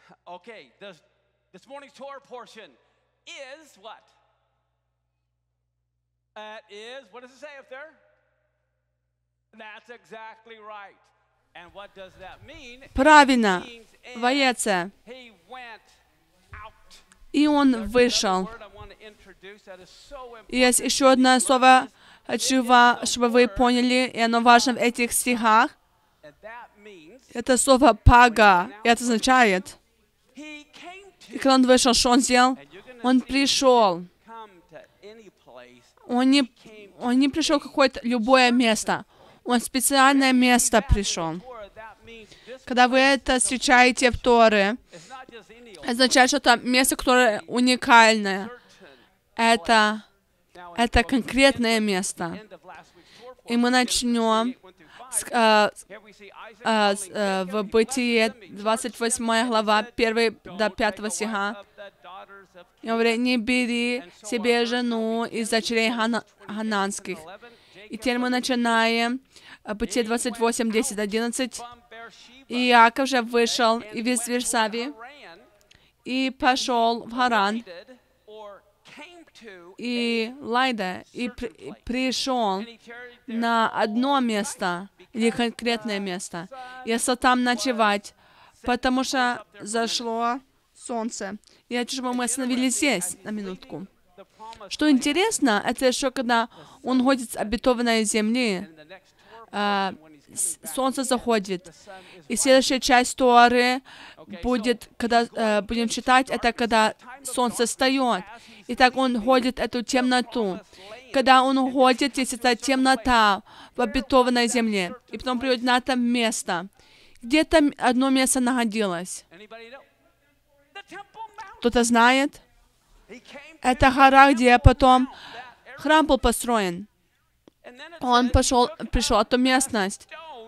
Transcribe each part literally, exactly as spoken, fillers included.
Okay, this, this morning's Torah portion is what? That is, what does it say up there? That's exactly right. And what does that mean? Правильно, воеце. He went out. И он вышел. Есть еще одно слово, хочу, чтобы вы поняли, и оно важно в этих стихах. Это слово «пага». Это означает, и когда он вышел, что он сделал? Он пришел. Он не, он не пришел в какое-то любое место. Он в специальное место пришел. Когда вы это встречаете в Торе, означает, что это место, которое уникальное. Это, это конкретное место. И мы начнем с, а, а, с, а, в Бытие, двадцать восьмая глава, первого до пятого стиха. И говорит, не бери себе жену из дочерей хана, хананских. И теперь мы начинаем Бытие двадцать восемь, десять, одиннадцать. И Иаков же вышел из Вирсавии и пошел в Харан, и Лайда, и, при, и пришел на одно место, или конкретное место, и стал там ночевать, потому что зашло солнце. Я хочу, чтобы мы остановились здесь на минутку. Что интересно, это что когда он ходит с обетованной земли, а, солнце заходит. И следующая часть Торы будет, когда э, будем читать, это когда солнце встает. И так он ходит эту темноту. Когда он уходит, есть эта темнота в обетованной земле. И потом приводит на это место. Где там одно место находилось? Кто-то знает? Это гора, где потом храм был построен. Он пошел, пришел в эту местность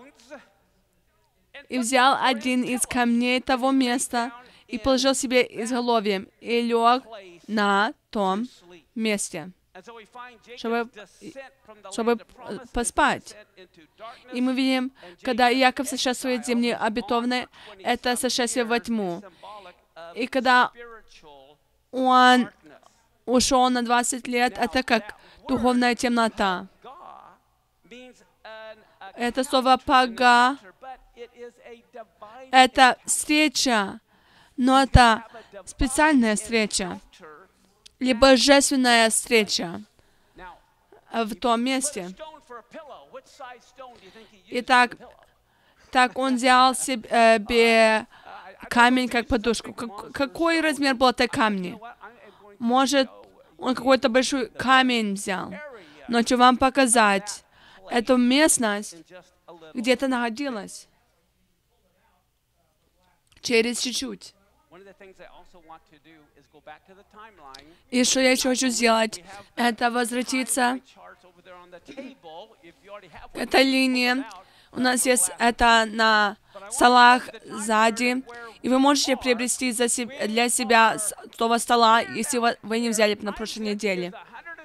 и взял один из камней того места и положил себе изголовьем и лег на том месте, чтобы, чтобы поспать. И мы видим, когда Иаков сошествует с земли обетованной, это сошествие во тьму. И когда он ушел на двадцать лет, это как духовная темнота. Это слово «пага» — это встреча, но это специальная встреча, или божественная встреча в том месте. Итак, так он взял себе камень как подушку. Какой размер был этой камни? Может, он какой-то большой камень взял. Но хочу вам показать эту местность, где это находилось. Через чуть-чуть. И что я еще хочу сделать, это возвратиться к этой линии. У нас есть это на столах сзади, и вы можете приобрести за себ... для себя с того стола, если вы не взяли на прошлой неделе.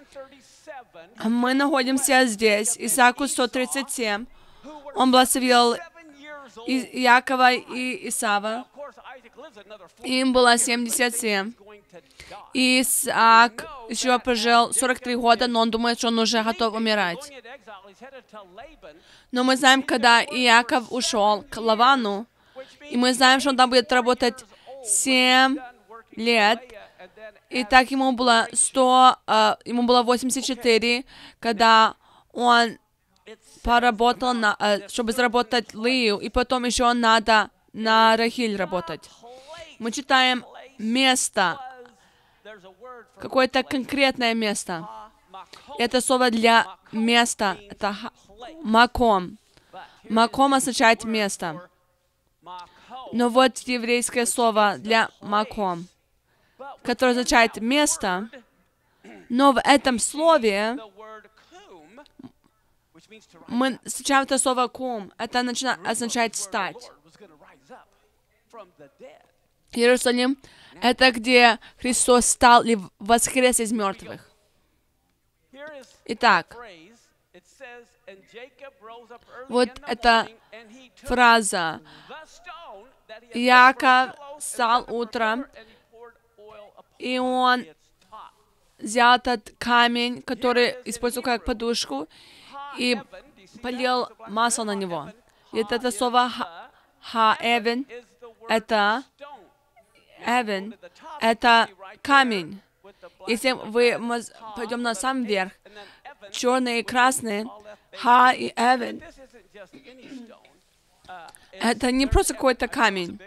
Мы находимся здесь, Исааку сто тридцать семь. Он благословил И... Иакова и Исава. Им было семьдесят семь. И Исаак еще прожил сорок три года, но он думает, что он уже готов умирать. Но мы знаем, когда Иаков ушел к Лавану, и мы знаем, что он там будет работать семь лет, и так ему было сто, uh, ему было восемьдесят четыре, когда он поработал, на, uh, чтобы заработать Лию, и потом еще надо на Рахиль работать. Мы читаем место, какое-то конкретное место. Это слово для места, это маком. Маком означает место. Но вот еврейское слово для маком, которое означает место, но в этом слове мы встречаем это слово кум, это означает встать. Иерусалим — это где Христос встал и воскрес из мертвых. Итак, вот эта фраза. Иаков встал утром, и он взял этот камень, который использовал как подушку, и полил масло на него. И это слово «ха-эвен» — это «эвен» — это камень. Если вы пойдем на сам верх, черный и красный, «ха» и «эвен» — это не просто какой-то камень.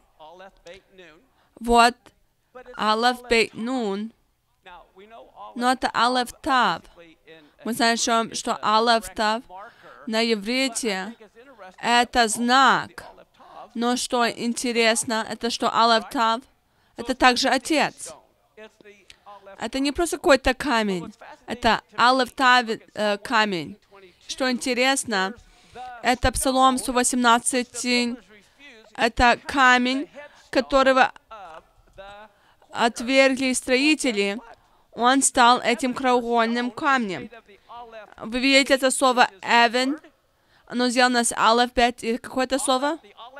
Вот «алеф бейт нун», но это «алеф тав». Мы знаем, что, что «алеф тав» на иврите — это знак. Но что интересно, это что «алеф тав» — это также Отец. Это не просто какой-то камень, это «алеф тав» э, камень. Что интересно, это Псалом сто восемнадцать, это камень, которого отвергли строители, он стал этим краеугольным камнем. Вы видите это слово «эвен», оно сделано с «алеф бейт», и какое-то слово?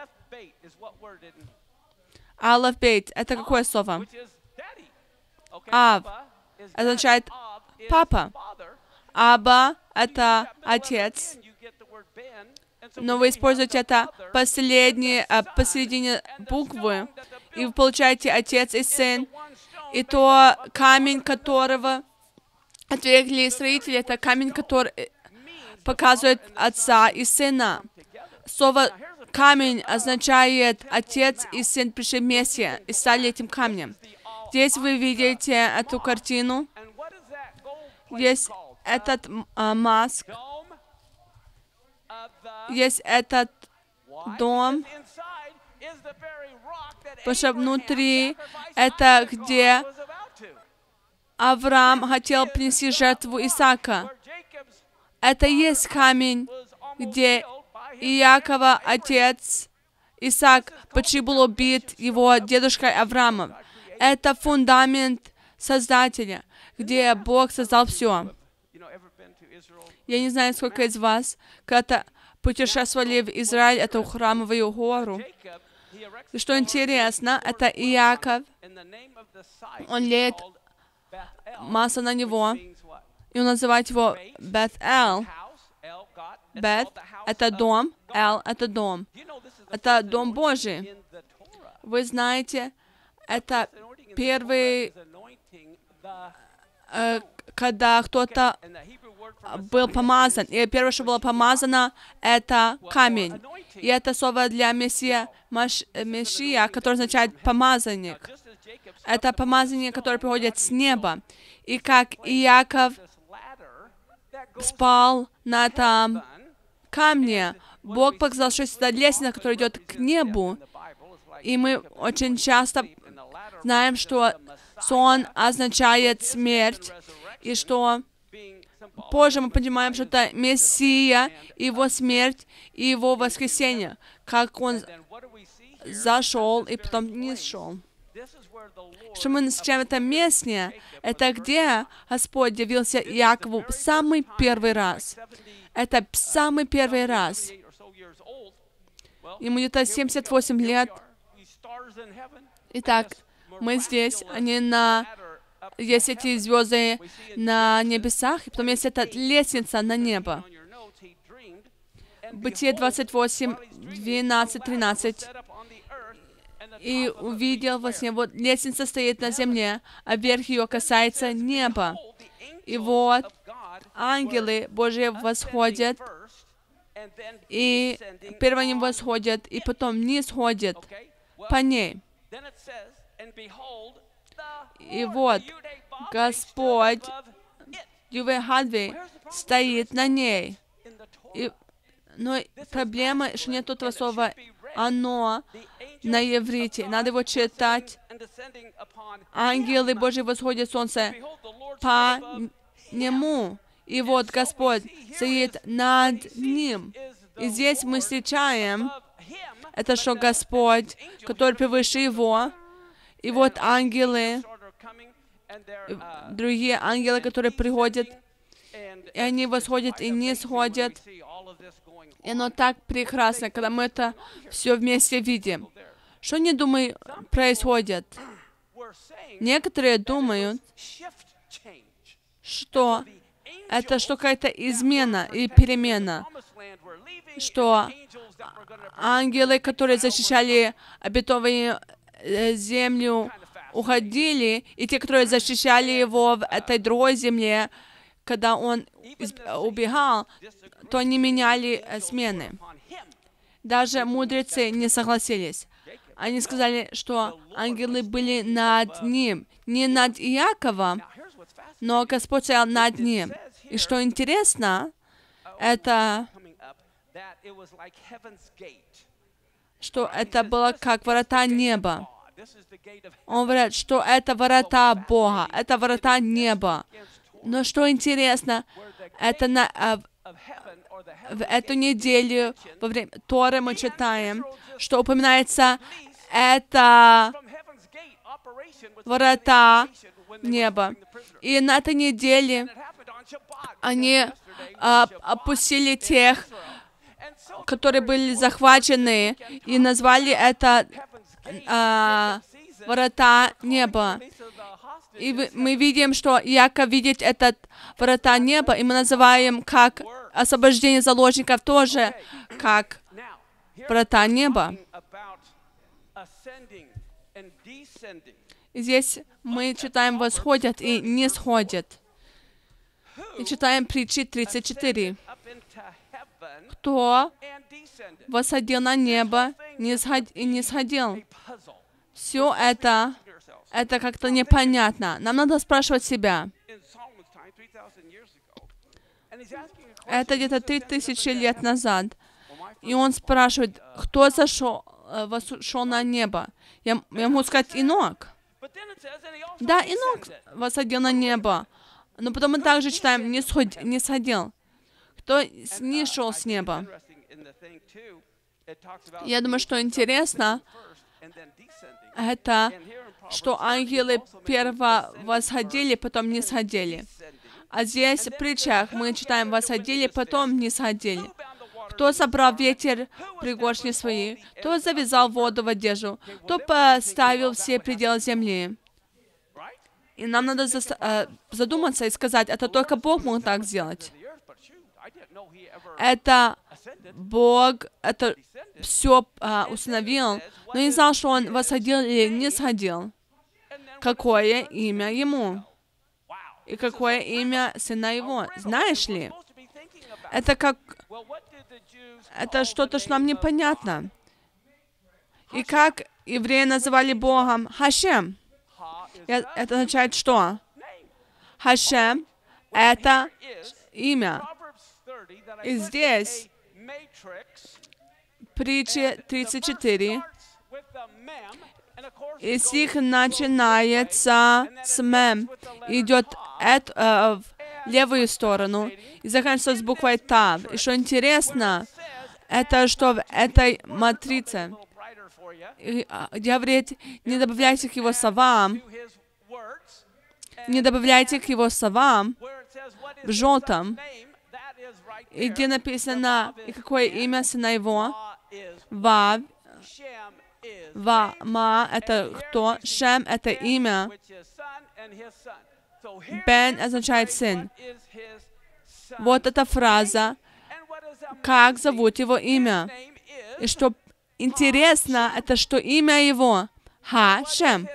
«Алеф бейт» — это какое слово? «Ав» означает «папа». «Аба» — это «отец». Но вы используете это последние, посередине буквы, и вы получаете «отец» и «сын». И то камень, которого отвергли строители, это камень, который показывает Отца и Сына. Слово «камень» означает «отец и сын пришли вместе и стали этим камнем». Здесь вы видите эту картину. Есть этот а, маск. Есть этот дом. Потому что внутри это где Авраам хотел принести жертву Исаака. Это есть камень, где Иакова отец Исаак почти был убит его дедушкой Авраамом. Это фундамент Создателя, где Бог создал все. Я не знаю, сколько из вас когда-то путешествовали в Израиль, эту храмовую гору. И что интересно, это Иаков, он леет масло на него, и он называет его Бет-Эл. Бет — это дом, Эл — это дом. Это дом Божий. Вы знаете, это первый, э, когда кто-то был помазан. И первое, что было помазано, это камень. И это слово для Мессия, Маш, Мессия, который означает помазанник. Это помазание, которое приходит с неба. И как Иаков спал на этом камне, Бог показал, что это лестница, которая идет к небу. И мы очень часто знаем, что сон означает смерть, и что позже мы понимаем, что это Мессия, его смерть и его воскресение, как он зашел и потом не шел. Что мы встречаем в этом месте, это где Господь явился Иакову в самый первый раз. Это самый первый раз. Ему где-то семьдесят восемь лет. Итак, мы здесь, они на... Есть эти звезды на небесах, и потом есть эта лестница на небо. Бытие двадцать восемь, двенадцать, тринадцать. И увидел во сне, вот лестница стоит на земле, а верх ее касается неба. И вот ангелы Божьи восходят, и первые они восходят, и потом не сходят по ней. И вот Господь Юве-Хадви стоит на ней. И, но проблема, что нет этого слова «оно» на иврите. Надо его читать. Ангелы Божьи восходят солнце по нему. И вот Господь стоит над ним. И здесь мы встречаем это, что Господь, который превыше его, и вот ангелы, другие ангелы, которые приходят, и они восходят и не сходят. И оно так прекрасно, когда мы это все вместе видим, Что они думают происходит? Некоторые думают, что это что какая-то измена и перемена, что ангелы, которые защищали обетованную землю, уходили, и те, которые защищали его в этой другой земле, когда он убегал, то они меняли смены. Даже мудрецы не согласились. Они сказали, что ангелы были над ним, не над Иаковом, но Господь стоял над ним. И что интересно, это, что это было как врата неба. Он говорит, что это врата Бога, это врата неба. Но что интересно, это на, а, в эту неделю, во время Торы мы читаем, что упоминается это врата неба. И на этой неделе они а, опустили тех, которые были захвачены, и назвали это а, врата неба. И мы видим, что Иаков видит этот врата неба, и мы называем как освобождение заложников тоже как врата неба. И здесь мы читаем «восходят» и «не сходят». И читаем притчи тридцать четыре. Кто восходил на небо и не сходил? Все это, это как-то непонятно. Нам надо спрашивать себя. Это где-то три тысячи лет назад. И он спрашивает, кто зашел, восшел на небо? Я, я могу сказать, Инок. Да, Инок восходил на небо. Но потом мы также читаем, не, сход, не сходил. Кто не шел с неба? Я думаю, что интересно, это, что ангелы перво восходили, потом не сходили. А здесь в притчах мы читаем, восходили, потом не сходили. Кто собрал ветер пригоршни свои, кто завязал воду в одежду, кто поставил все пределы земли. И нам надо задуматься и сказать, это только Бог мог так сделать. Это Бог, это все а, установил, но не знал, что он восходил или не сходил. Какое имя ему? И какое имя сына его? Знаешь ли? Это как... Это что-то, что нам непонятно. И как евреи называли Богом Хашем? Это означает что? Хашем — это имя. И здесь, притча тридцать четыре, и стих начинается с мем, идет это, э, в левую сторону и заканчивается с буквой Тав. И что интересно, это что в этой матрице говорит, не добавляйте к его словам, не добавляйте к его словам в желтом, и где написано, и какое имя сына его, Вав, Ва-ма — это кто, Шем — это имя, Бен означает сын. Вот эта фраза, как зовут его имя. И что интересно, это что имя его Ха-Шем.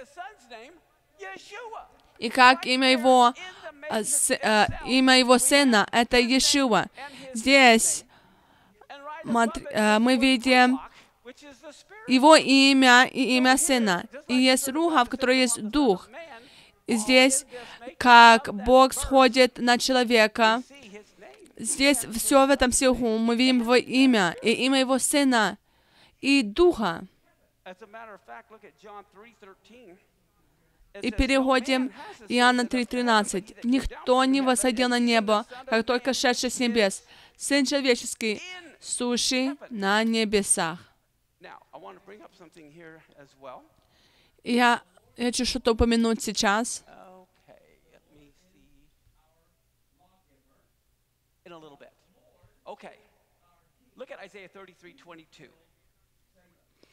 И как имя его, э, с, э, имя его сына, это Иешуа. Здесь э, мы видим его имя и имя сына. И есть руха, в которой есть дух. И здесь, как Бог сходит на человека, здесь все в этом стиху мы видим его имя, и имя его сына, и духа. И переходим Иоанна три тринадцать. «Никто не восходил на небо, как только шедший с небес. Сын человеческий, сущий на небесах». Я хочу что-то упомянуть сейчас.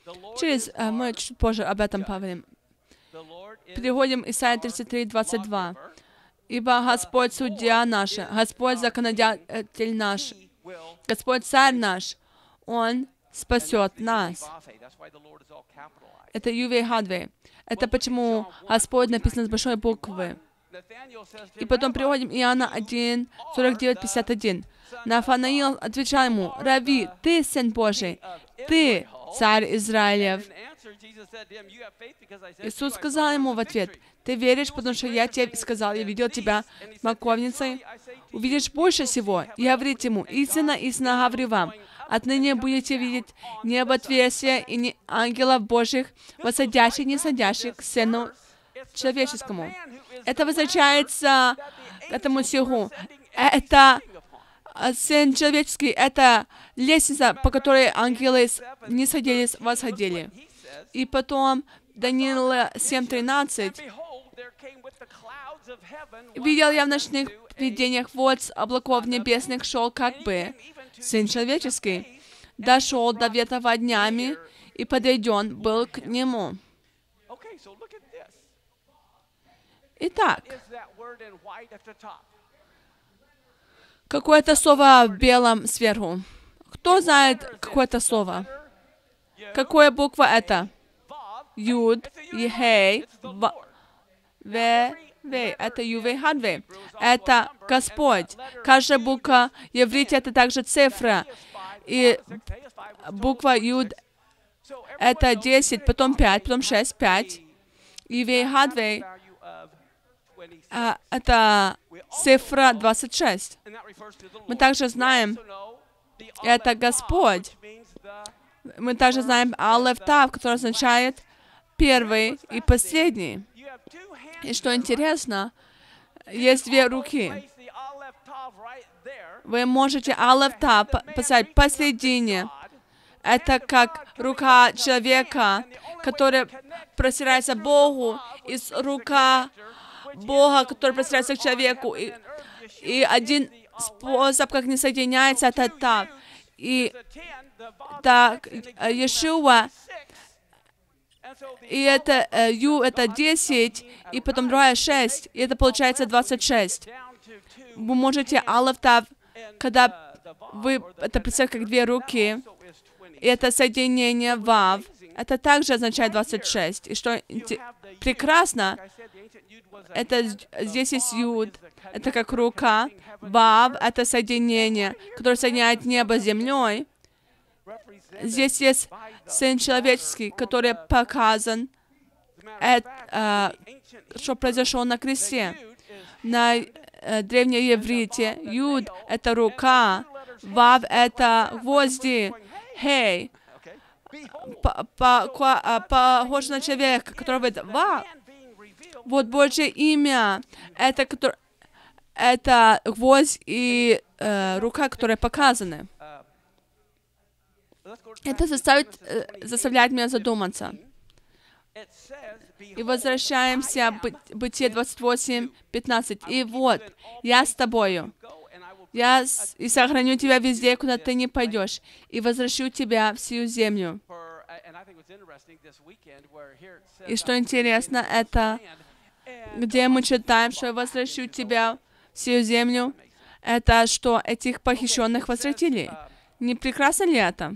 Через, э, мы чуть позже об этом поговорим. Переходим Исайя тридцать три, двадцать два. «Ибо Господь судья наш, Господь законодатель наш, Господь царь наш, Он спасет нас». Это Ювей Хадвей. Это почему Господь написано с большой буквы. И потом приводим Иоанна один, сорок девять, пятьдесят один. Нафанаил отвечал ему: «Рави, ты Сын Божий, ты царь Израилев». Иисус сказал ему в ответ: «Ты веришь, потому что я тебе сказал, я видел тебя смоковницей? Увидишь больше всего». И говорит ему: «Истинно, истинно говорю вам, отныне будете видеть небо отверстие и не ангелов Божьих, восходящих, не садящих к Сыну Человеческому». Это возвращается к этому стиху. Это Сын Человеческий, это лестница, по которой ангелы не садились, восходили. И потом Даниила семь тринадцать. «Видел я в ночных видениях, вот с облаков небесных шел как бы Сын Человеческий, дошел до ветра днями, и подойден был к Нему». Итак, какое-то слово в белом сверху. Кто знает какое-то слово? Какая буква это? Юд, Ехей, Ве, Вей. Это Ювей Хадвей. Это Господь. Каждая буква в иврите это также цифра. И буква Юд это десять, потом пять, потом шесть, пять. Ювей Хадвей это цифра двадцать шесть. Мы также знаем, это Господь. Мы также знаем Алеф Тав, который означает первый и последний. И что интересно, есть две руки. Вы можете Алеф Тав поставить посередине. Это как рука человека, которая простирается к Богу, и рука Бога, который простирается к человеку. И, и один способ, как не соединяется, это Тав. И так, Иешуа, и это uh, Ю, это десять, и потом другая шесть, и это получается двадцать шесть. Вы можете Алеф Тав, когда вы это представляете как две руки, и это соединение Вав, это также означает двадцать шесть. И что прекрасно, это здесь есть Юд, это как рука, Вав, это соединение, которое соединяет небо с землей. Здесь есть Сын Человеческий, который показан, это, а, что произошло на кресте. На а, древнееврите Юд — это рука, Вав — это гвозди, Хей похож на человека, который говорит: «Вав». Вот Божье имя — это, это гвоздь и э, рука, которые показаны. Это заставит, заставляет меня задуматься. И возвращаемся в Бытие двадцать восемь, пятнадцать. «И вот, я с тобою, я с... и сохраню тебя везде, куда ты не пойдешь, и возвращу тебя в сию землю». И что интересно, это, где мы читаем, что я возвращу тебя в сию землю, это что этих похищенных возвратили. Не прекрасно ли это?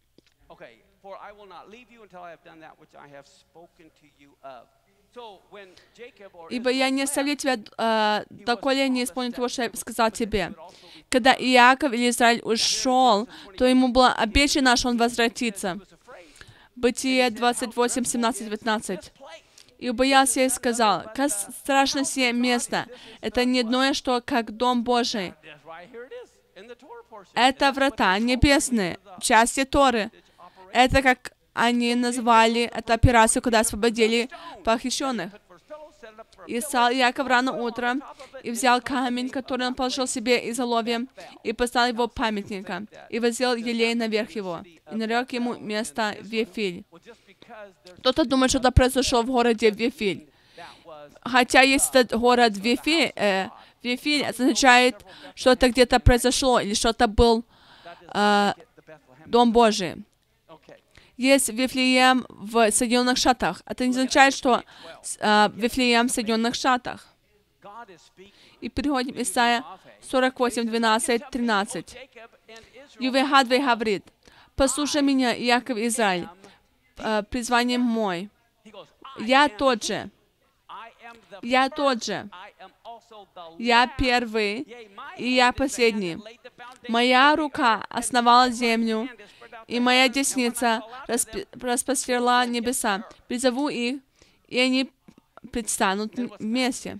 «Ибо я не оставлю тебя, э, доколе не исполню того, что я сказал тебе». Когда Иаков или Израиль ушел, то ему было обещано, что он возвратится. Бытие двадцать восемь, семнадцать, девятнадцать. «И убоялся и сказал: как страшно сие место! Это не иное, что как дом Божий. Это врата небесные, части Торы». Это как они назвали эту операцию, когда освободили похищенных. «И стал Иаков рано утром, и взял камень, который он положил себе изголовьем, и поставил его памятником, и возил елей наверх его, и нарек ему место Вифиль». Кто-то думает, что это произошло в городе Вифиль. Хотя есть этот город Вифиль, э, Вифиль означает, что это где-то произошло, или что это был э, Дом Божий. есть Вифлеем в Соединенных Штатах. Это не означает, что э, Вифлеем в Соединенных Штатах. И переходим Исайя сорок восемь, двенадцать, тринадцать. Ювегадвей говорит: «Послушай меня, Яков и Израиль, э, призвание мой. Я тот же, я тот же, я первый, и я последний. Моя рука основала землю, и моя десница расп- распростерла небеса. Призову их, и они предстанут вместе».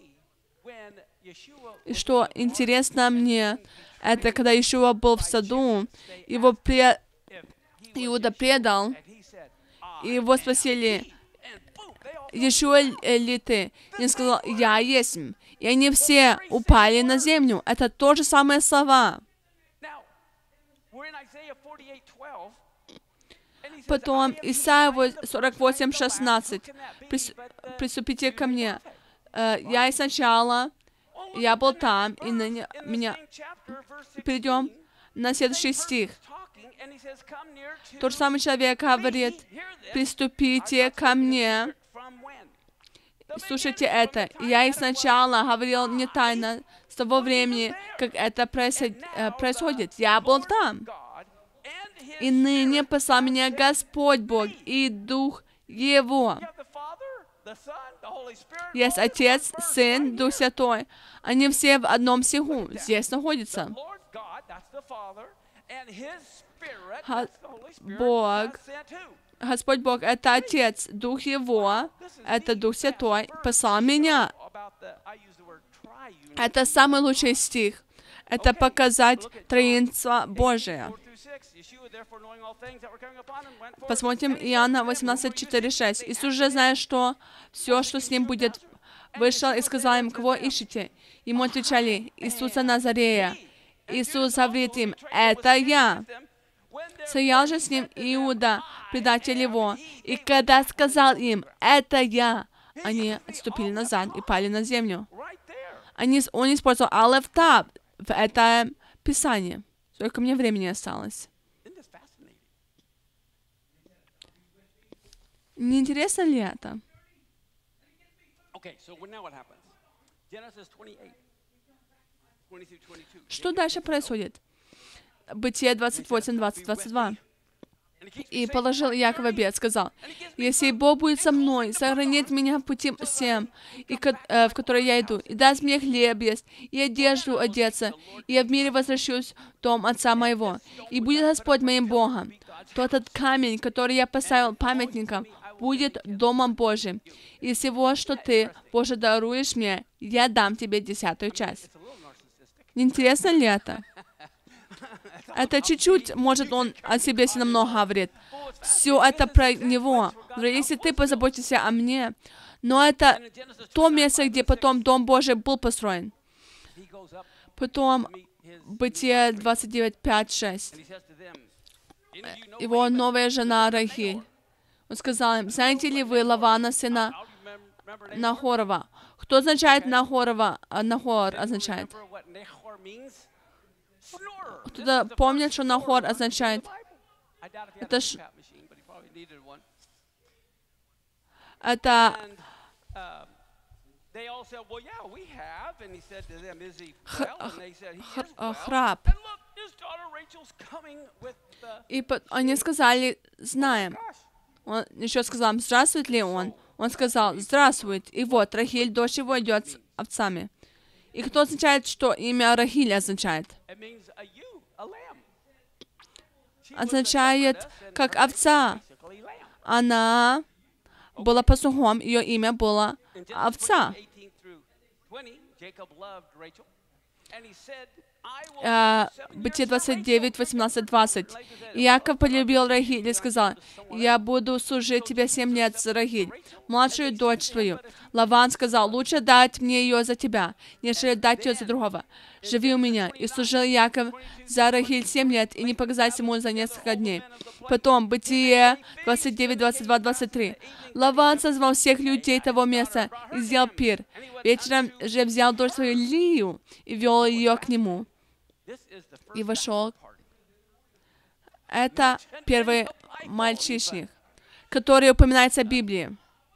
И что интересно мне, это когда Иешуа был в саду, его пре... Иуда предал, и его спросили: «Иешуа ли ты?» И он сказал: «Я есть». И они все упали на землю. Это то же самые слова. Потом Исайя сорок восемь, шестнадцать. «Приступите ко мне. Я и сначала, я был там, и на меня...» Перейдем на следующий стих. Тот же самый человек говорит: «Приступите ко мне». Слушайте это. Я и сначала говорил не тайно с того времени, как это происходит. Я был там. И ныне послал меня Господь Бог и Дух Его. Есть Отец, Сын, Дух Святой. Они все в одном стиху здесь находятся. Бог, Господь Бог — это Отец, Дух Его, это Дух Святой, послал меня. Это самый лучший стих. Это показать троинство Божие. Посмотрим Иоанна восемнадцать, четыре, шесть. Иисус же, зная, что все, что с ним будет, вышел и сказал им: «Кого ищете?» Ему отвечали: «Иисуса Назарея». Иисус говорит им: «Это я». Стоял же с ним Иуда, предатель его, и когда сказал им: «Это я», они отступили назад и пали на землю. Они, он использовал алеф тав в это Писание. Сколько мне времени осталось? Не интересно ли это? Что дальше происходит? Бытие двадцать восемь, двадцать, двадцать два. «И положил Иаков обет, сказал: если Бог будет со мной, сохранит меня в пути всем, и ко, э, в который я иду, и даст мне хлеб есть, и одежду одеться, и я в мире возвращусь в дом отца моего, и будет Господь моим Богом, то этот камень, который я поставил памятником, будет домом Божьим. И всего, что ты, Боже, даруешь мне, я дам тебе десятую часть». Не интересно ли это? Это чуть-чуть, может, он о себе сильно много говорит. Все это про него. Если ты позаботишься о мне. Но это то место, где потом Дом Божий был построен. Потом Бытие двадцать девять, пять, шесть. Его новая жена Рахиль. Он сказал им: «Знаете ли вы Лавана, сына Нахорова?» Кто означает Нахорова? Нахор означает. Кто-то помнит, что Нахор означает? Это ш... Это... Храб. И они сказали: «Знаем». Он еще сказал: «Здравствует ли он?» Он сказал: «Здравствует». И вот, Рахиль, дочь его, идет с овцами. И кто означает, что имя Рахиль означает? Означает, как овца. Она была пастухом, ее имя было овца. Uh, Бытие двадцать девять, восемнадцать, двадцать. Иаков полюбил Рахиль и сказал: «Я буду служить тебе семь лет за Рахиль, младшую дочь твою». Лаван сказал: «Лучше дать мне ее за тебя, нежели дать ее за другого. Живи у меня». И служил Иаков за Рахиль семь лет, и не показать ему за несколько дней. Потом Бытие двадцать девять, двадцать два, двадцать три. Лаван созвал всех людей того места и сделал пир. Вечером же взял дочь свою Лию и вел ее к нему. И вошел. Это первый мальчишник, который упоминается в Библии.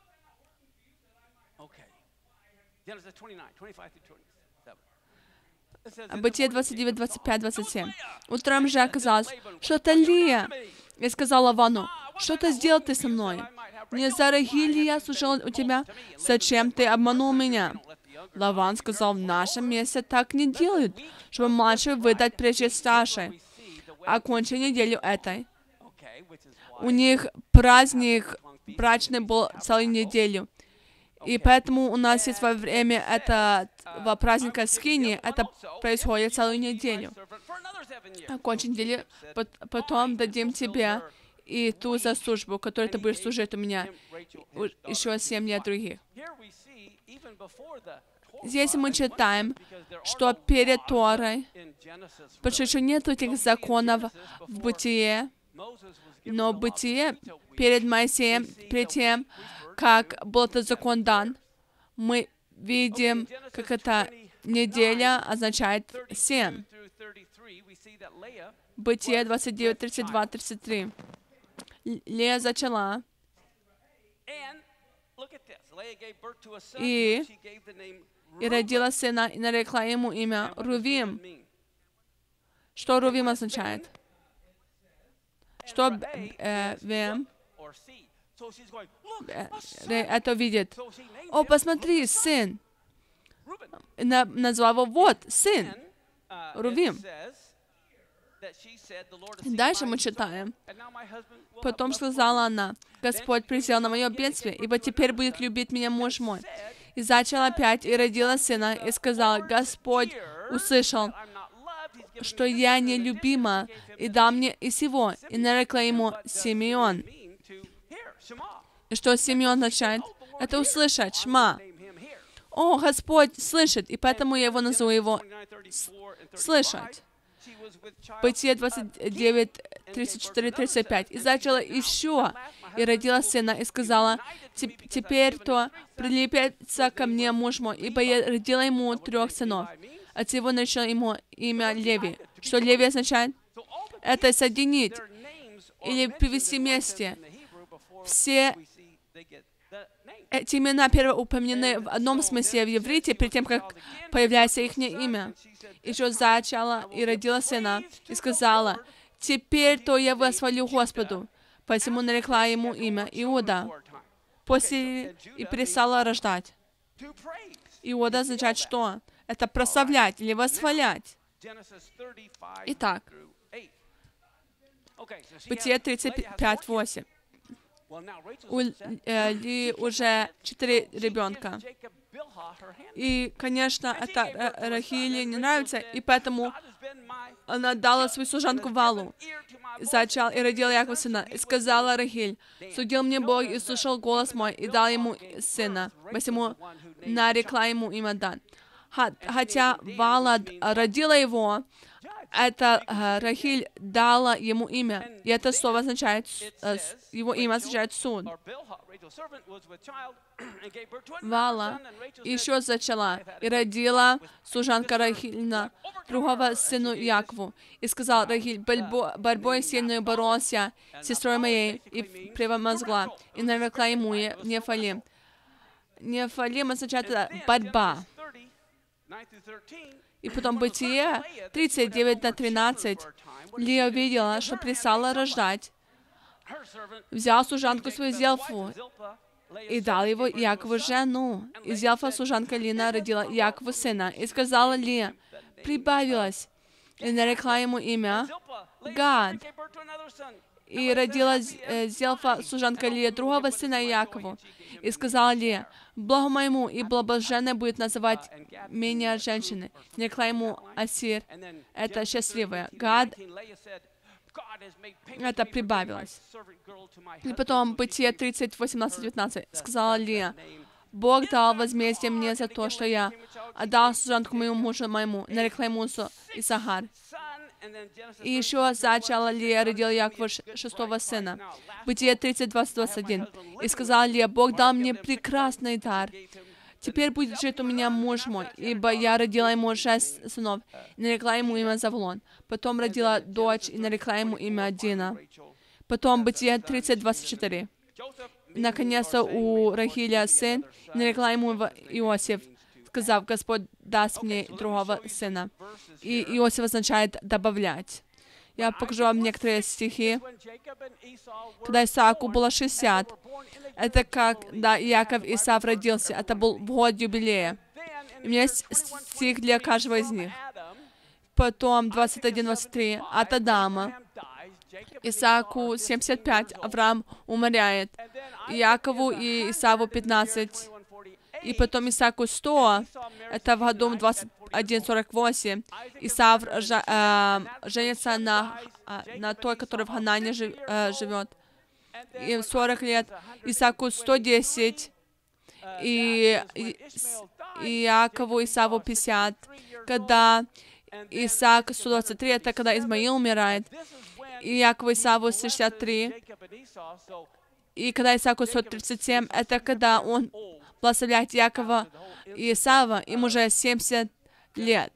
Бытие двадцать девять, двадцать пять, двадцать семь. Утром же оказалось, что это Лия. И сказала Лавану: что ты сделал ты со мной? Не за Рахиль ли я служил у тебя? Зачем ты обманул меня? Лаван сказал: в нашем месте так не делают, чтобы младшую выдать прежде старшей. Окончи неделю этой. У них праздник брачный был целую неделю. И поэтому у нас есть во время этого праздника Скини, это происходит целую неделю. Окончи неделю, потом дадим тебе и ту за службу, которую ты будешь служить у меня, еще семь лет других. Здесь мы читаем, что перед Торой, потому что нет этих законов в Бытие, но в Бытие перед Моисеем, перед тем, как был этот закон дан, мы видим, как эта неделя означает семь. Бытие двадцать девять, тридцать два, тридцать три. Лея зачала, и, и родила сына, и нарекла ему имя Рувим. Что Рувим означает? Что э, Вем э, это видит? О, посмотри, сын. На, назвал его вот, сын. Рувим. Дальше мы читаем. Потом сказала она: Господь присел на мое бедствие, ибо теперь будет любить меня муж мой. И зачала опять, и родила сына, и сказала: Господь услышал, что я нелюбима, и дал мне и сего, и нарекла ему Симеон. И что Симеон означает? Это услышать, шма. О, Господь слышит, и поэтому я его назову его слышать. Бытие двадцать девять, тридцать четыре, тридцать пять. И зачала еще, и родила сына, и сказала: теперь то прилепится ко мне муж мой, ибо я родила ему трех сынов. От всего начала ему имя Леви. Что Леви означает? Это соединить или привести вместе. Все эти имена первоупомянены в одном смысле в иврите, перед тем, как появляется их имя. И что зачала и родила сына, и сказала: теперь то я восхвалю Господу. Посему нарекла ему имя Иуда. После и перестала рождать. Иуда означает что? Это прославлять или восхвалять. Итак, Бытие тридцать пять, восемь. У э, Ли уже четыре ребенка. И, конечно, это э, Рахиле не нравится, и поэтому она дала свою служанку Валу. Зачал и родила Якова сына. И сказала Рахиль: судил мне Бог и слушал голос мой, и дал ему сына. Посему нарекла ему имя Дан. Хотя Вала родила его, это uh, Рахиль дала ему имя. И это слово означает, uh, его имя означает суд. Вала еще зачала и родила служанка Рахильна другого сыну Якову. И сказал Рахиль: борьбой сильную боролся с сестрой моей и превозмогла. И нарекла ему Нефалим. Нефалим означает борьба. И потом Бытие тридцать девять на тринадцать. Лия видела, что пристала рождать. Взял служанку свою Зилфу и дал его Якову жену. И Зилфа, служанка Лина, родила Якову сына. И сказала Лия: прибавилась. И нарекла ему имя Гад. И родила Зилфа, служанка Лия, другого сына Якову. И сказала Лия: благо моему, и блаженной будет называть меня женщины. Нарекла ему Асир. Это счастливая. Гад. Это прибавилось. И потом Бытие тридцать, восемнадцать, девятнадцать. Сказала Лия: Бог дал возмездие мне за то, что я отдал служанку моему мужу моему. Нарекла ему Исахар. И еще зачала Лия, родила Якова шестого сына. Бытие тридцать, двадцать, двадцать один. И сказала Лия: Бог дал мне прекрасный дар. Теперь будет жить у меня муж мой, ибо я родила ему шесть сынов. И нарекла ему имя Завулон. Потом родила дочь и нарекла ему имя Дина. Потом Бытие тридцать, двадцать четыре. Наконец-то у Рахиля сын, нарекла ему Иосиф, сказав: Господь даст мне другого сына. И Иосиф означает добавлять. Я покажу вам некоторые стихи. Когда Исааку было шестьдесят, это когда Иаков и Исав родился. Это был в год юбилея. У меня есть стих для каждого из них. Потом двадцать один, двадцать три. От Адама. Исааку семьдесят пять, Авраам умирает. Иакову и Исаву пятнадцать. И потом Исааку сто. Это в году двадцать один, сорок восемь. Исав жа, э, женится на, э, на той, которая в Ханане жив, э, живет. И сорок лет. Исааку сто десять. И, и, и Иакову, Исаву пятьдесят. Когда Исаак сто двадцать три, это когда Измаил умирает. И Иакову, Исаву шестьдесят три. И когда Исааку сто тридцать семь, это когда он благословляет Иакова и Исава, им уже семьдесят лет.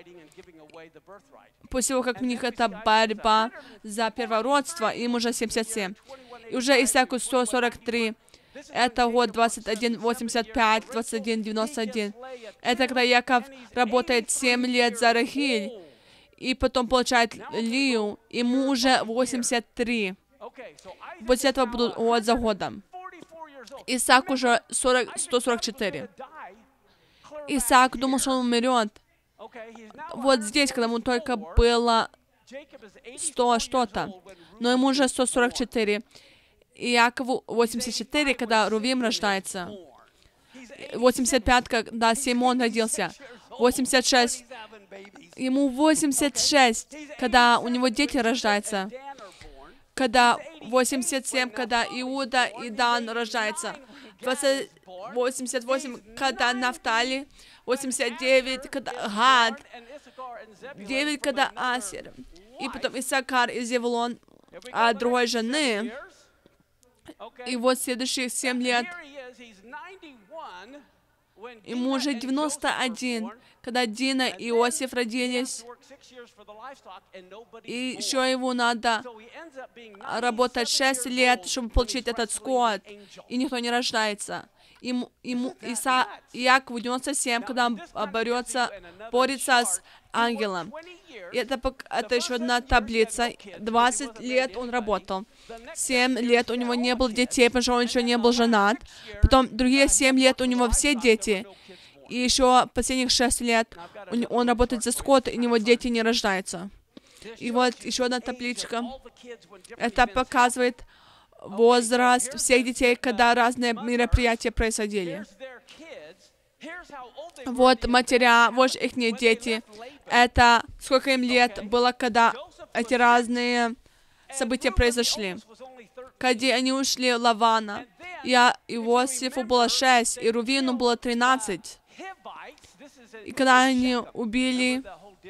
После того, как у них это борьба за первородство, им уже семьдесят семь. И уже Исааку сто сорок три. Это год двадцать один, восемьдесят пять, двадцать один, девяносто один. Это когда Яков работает семь лет за Рахиль, и потом получает Лию, ему уже восемьдесят три. После этого будут год за годом. Исаак уже сорок, сто сорок четыре. Исаак думал, что он умрет. Вот здесь, когда ему только было сто что-то, но ему уже сто сорок четыре. Иакову восемьдесят четыре, когда Рувим рождается. восемьдесят пять, когда Симон родился. восемьдесят шесть. Ему восемьдесят шесть, когда у него дети рождаются. Когда восемьдесят семь, когда Иуда и Дан рождаются. восемьдесят восемь, когда Нафтали. восемьдесят девять, когда Гад. девять, когда Асир. И потом Исакар и Зевулон от другой жены. И вот следующие семь лет ему уже девяносто один, когда Дина и Иосиф родились. И еще ему надо работать шесть лет, чтобы получить этот скот. И никто не рождается. Ему, ему Иса, Иакову девяносто семь, когда он борется, борется с ангелом. И это, это еще одна таблица. двадцать лет он работал. семь лет у него не было детей, потому что он еще не был женат. Потом другие семь лет у него все дети. И еще последних шесть лет он работает за скот, и у него дети не рождаются. И вот еще одна табличка. Это показывает возраст всех детей, когда разные мероприятия происходили. Вот матеря, вот их дети. Это сколько им лет было, когда эти разные события произошли. Когда они ушли в Лавана, и Иосифу было шесть, и Рувину было тринадцать. И когда они убили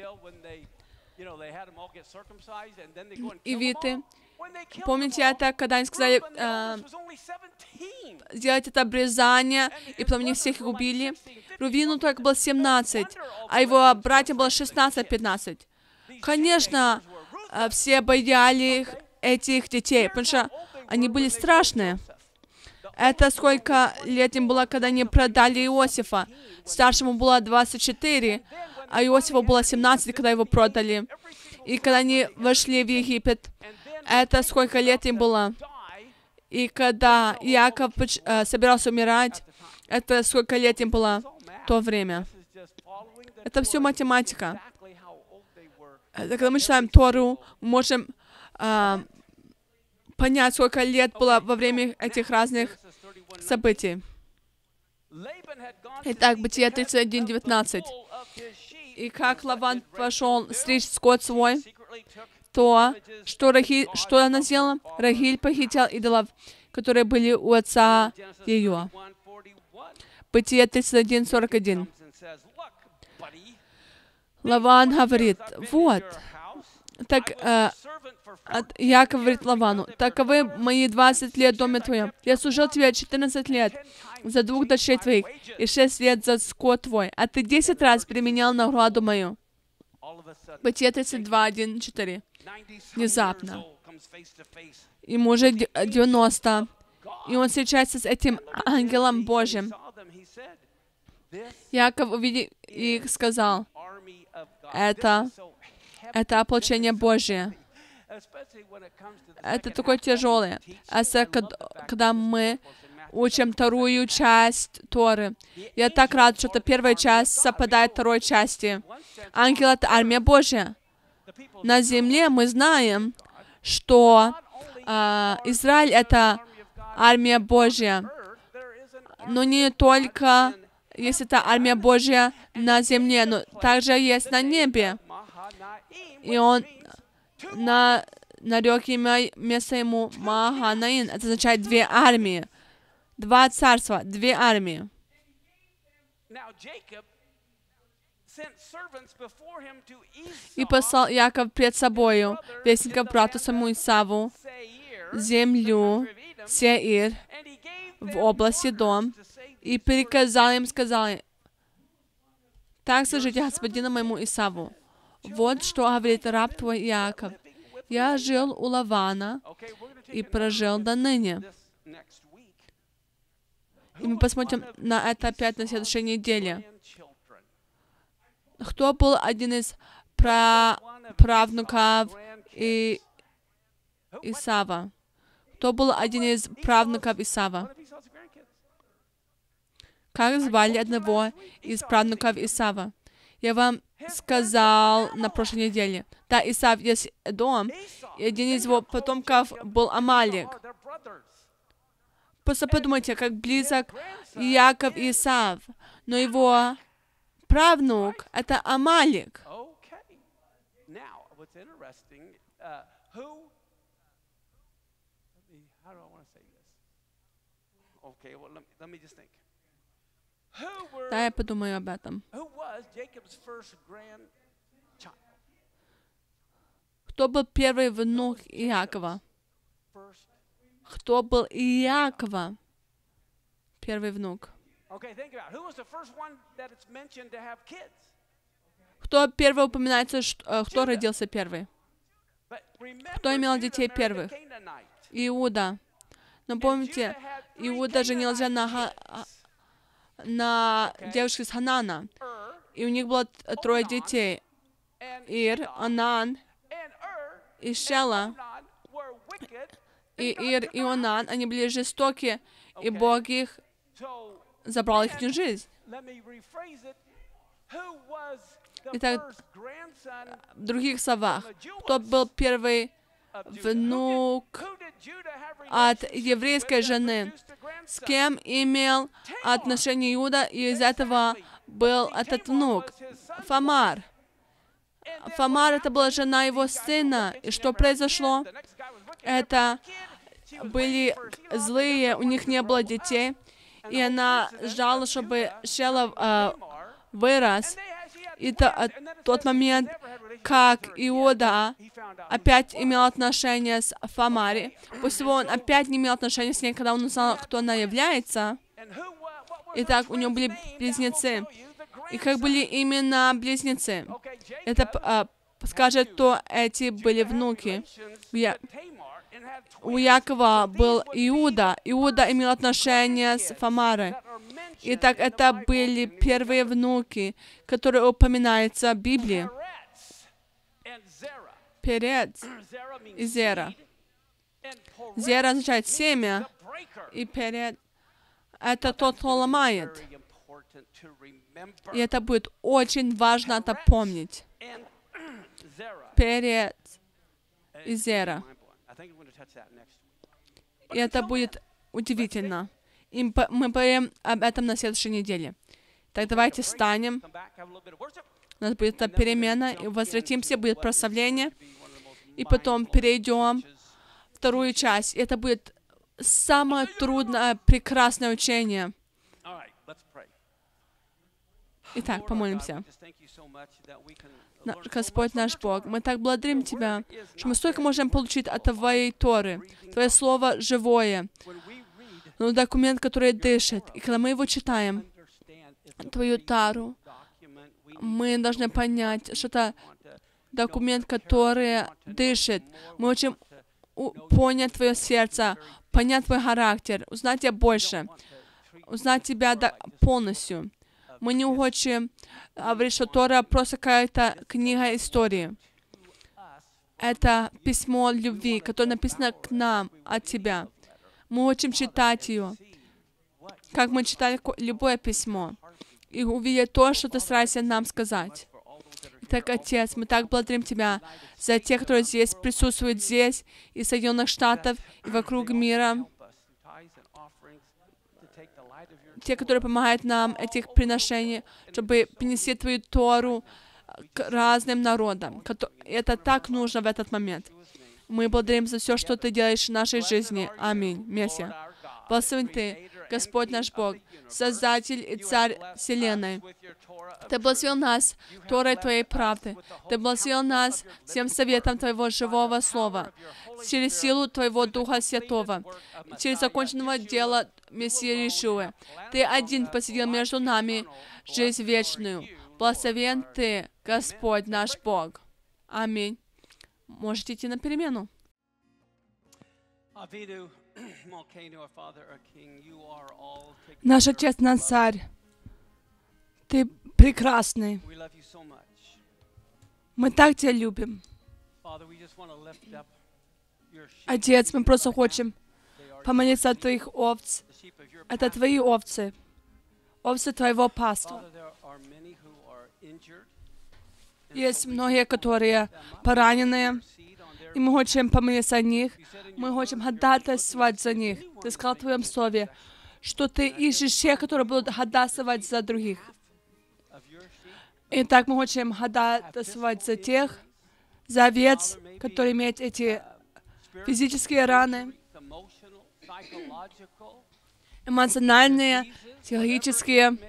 ивиты, помните это, когда они сказали э, сделать это обрезание, и потом они всех их убили? Рувину только было семнадцать, а его братья было шестнадцать-пятнадцать. Конечно, все боялись этих детей, потому что они были страшные. Это сколько лет им было, когда они продали Иосифа. Старшему было двадцать четыре, а Иосифу было семнадцать, когда его продали. И когда они вошли в Египет, это сколько лет им было. И когда Иаков э, собирался умирать, это сколько лет им было в то время. Это все математика. Это, когда мы читаем Тору, мы можем э, понять, сколько лет было во время этих разных событий. Итак, Бытие тридцать один, девятнадцать. И как Лаван пошел стричь скот свой, то, что, Рахиль, что она сделала? Рахиль похитила идолов, которые были у отца ее. Бытие тридцать один, сорок один. Лаван говорит, вот, так, э, Яков говорит Лавану, таковы мои двадцать лет в доме твоем. Я служил тебе четырнадцать лет за двух дочерей твоих и шесть лет за скот твой, а ты десять раз применял награду мою. Бытие тридцать два, один, четыре. Внезапно ему уже девяносто, и он встречается с этим ангелом Божьим. Яков увидел и сказал: это, это ополчение Божье. Это такое тяжелое. Особенно, когда мы учим вторую часть Торы. Я так рад, что это первая часть совпадает второй части. Ангел — это армия Божья. На земле мы знаем, что а, Израиль — это армия Божья. Но не только есть эта армия Божья на земле, но также есть на небе. И он на, нарек имя, место ему Маганаим. Это означает две армии. Два царства, две армии. И послал Яков пред собою вестников брату самому Исаву, землю Сеир, в области Дом, и приказал им, сказал: так скажите господину моему Исаву: вот что говорит раб твой Яков. Я жил у Лавана и прожил до ныне. И мы посмотрим на это опять на следующей неделе. Кто был один из пра правнуков и Исава? Кто был один из правнуков Исава? Как звали одного из правнуков Исава? Я вам сказал на прошлой неделе. Да, Исав есть Эдом, и один из его потомков был Амалик. Просто подумайте, как близок Яков и Исав, но его правнук — это Амалик. Да, я подумаю об этом. Кто был первый внук Иакова? Кто был Иакова? Первый внук. Кто первый упоминается, что, кто родился первый? Кто имел детей первых? Иуда. Но помните, Иуда женился на, на девушке с Ханана. И у них было трое детей. Ир, Онан и Шела. И Ир и Онан, они были жестоки, и Бог их забрал их жизнь. Итак, в других словах, кто был первый внук от еврейской жены? С кем имел отношение Иуда, и из этого был этот внук? Фамар. Фамар — это была жена его сына. И что произошло? Это были злые, у них не было детей, и она ждала, чтобы Шела э, вырос. И то, э, тот момент, как Иуда опять имел отношение с Фамари, после того он опять не имел отношения с ней, когда он узнал, кто она является. Итак, у него были близнецы. И как были именно близнецы? Это э, скажет, кто эти были внуки. У Якова был Иуда. Иуда имел отношение с Фамарой. Итак, это были первые внуки, которые упоминаются в Библии. Перец и Зера. Зера означает семя, и Перец — это тот, кто ломает. И это будет очень важно это помнить. Перец и Зера. И это будет удивительно. И мы поговорим об этом на следующей неделе. Так давайте встанем. У нас будет эта перемена, и возвратимся, будет прославление. И потом перейдем в вторую часть. И это будет самое трудное, прекрасное учение. Итак, помолимся. Господь наш Бог, мы так благодарим Тебя, что мы столько можем получить от Твоей Торы. Твое Слово живое, но документ, который дышит. И когда мы его читаем, Твою Тару, мы должны понять, что это документ, который дышит. Мы очень понять Твое сердце, понять Твой характер, узнать Тебя больше, узнать Тебя полностью. Мы не хотим говорить, что Тора просто какая-то книга истории. Это письмо любви, которое написано к нам от Тебя. Мы хотим читать ее, как мы читали любое письмо, и увидеть то, что Ты стараешься нам сказать. Итак, Отец, мы так благодарим Тебя за тех, которые здесь присутствуют здесь, из Соединенных Штатов, и вокруг мира. Те, которые помогают нам этих приношений, чтобы принести Твою Тору к разным народам. Это так нужно в этот момент. Мы благодарим за все, что Ты делаешь в нашей жизни. Аминь. Мессия. Благословен Ты, Господь наш Бог, Создатель и Царь Вселенной. Ты благословил нас Торой Твоей правды. Ты благословил нас всем советом Твоего живого Слова, через силу Твоего Духа Святого, через законченного дела Мессии Иешуа. Ты один посетил между нами жизнь вечную. Благословен Ты, Господь наш Бог. Аминь. Можете идти на перемену. Наш Отец, наш Царь, Ты прекрасный. Мы так Тебя любим. Отец, мы просто хотим помолиться от Твоих овц. Это Твои овцы, овцы Твоего паства. Есть многие, которые пораненные, и мы хотим помолиться о них. Мы хотим ходатайствовать за них. Ты сказал в Твоем Слове, что Ты ищешь тех, которые будут ходатайствовать за других. Итак, мы хотим ходатайствовать за тех, за овец, которые имеют эти физические раны, эмоциональные, психологические,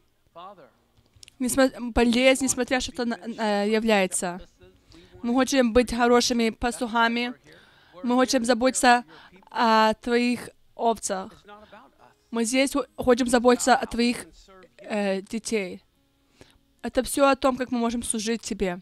болезнь, несмотря что это является. Мы хотим быть хорошими пастухами. Мы хотим заботиться о Твоих овцах. Мы здесь хотим заботиться о Твоих э, детей. Это все о том, как мы можем служить Тебе.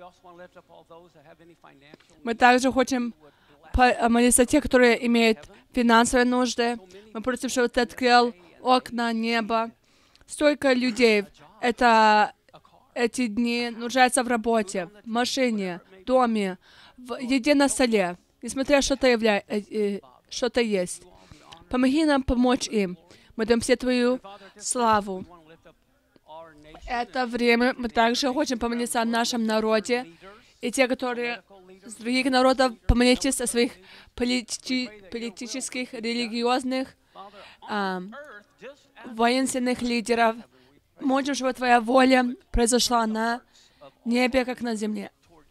Мы также хотим молиться о тех, которые имеют финансовые нужды. Мы просим, чтобы Ты открыл окна неба. Столько людей это, эти дни нуждаются в работе, в машине, в доме, в еде на столе, несмотря что-то явля... э, что-то есть. Помоги нам помочь им. Мы даем все Твою славу. Это время мы также хотим помолиться о нашем народе. И те, которые с других народов, помолитесь о своих полити... политических, религиозных, а, воинственных лидеров. Молим, чтобы Твоя воля произошла на небе, как на земле.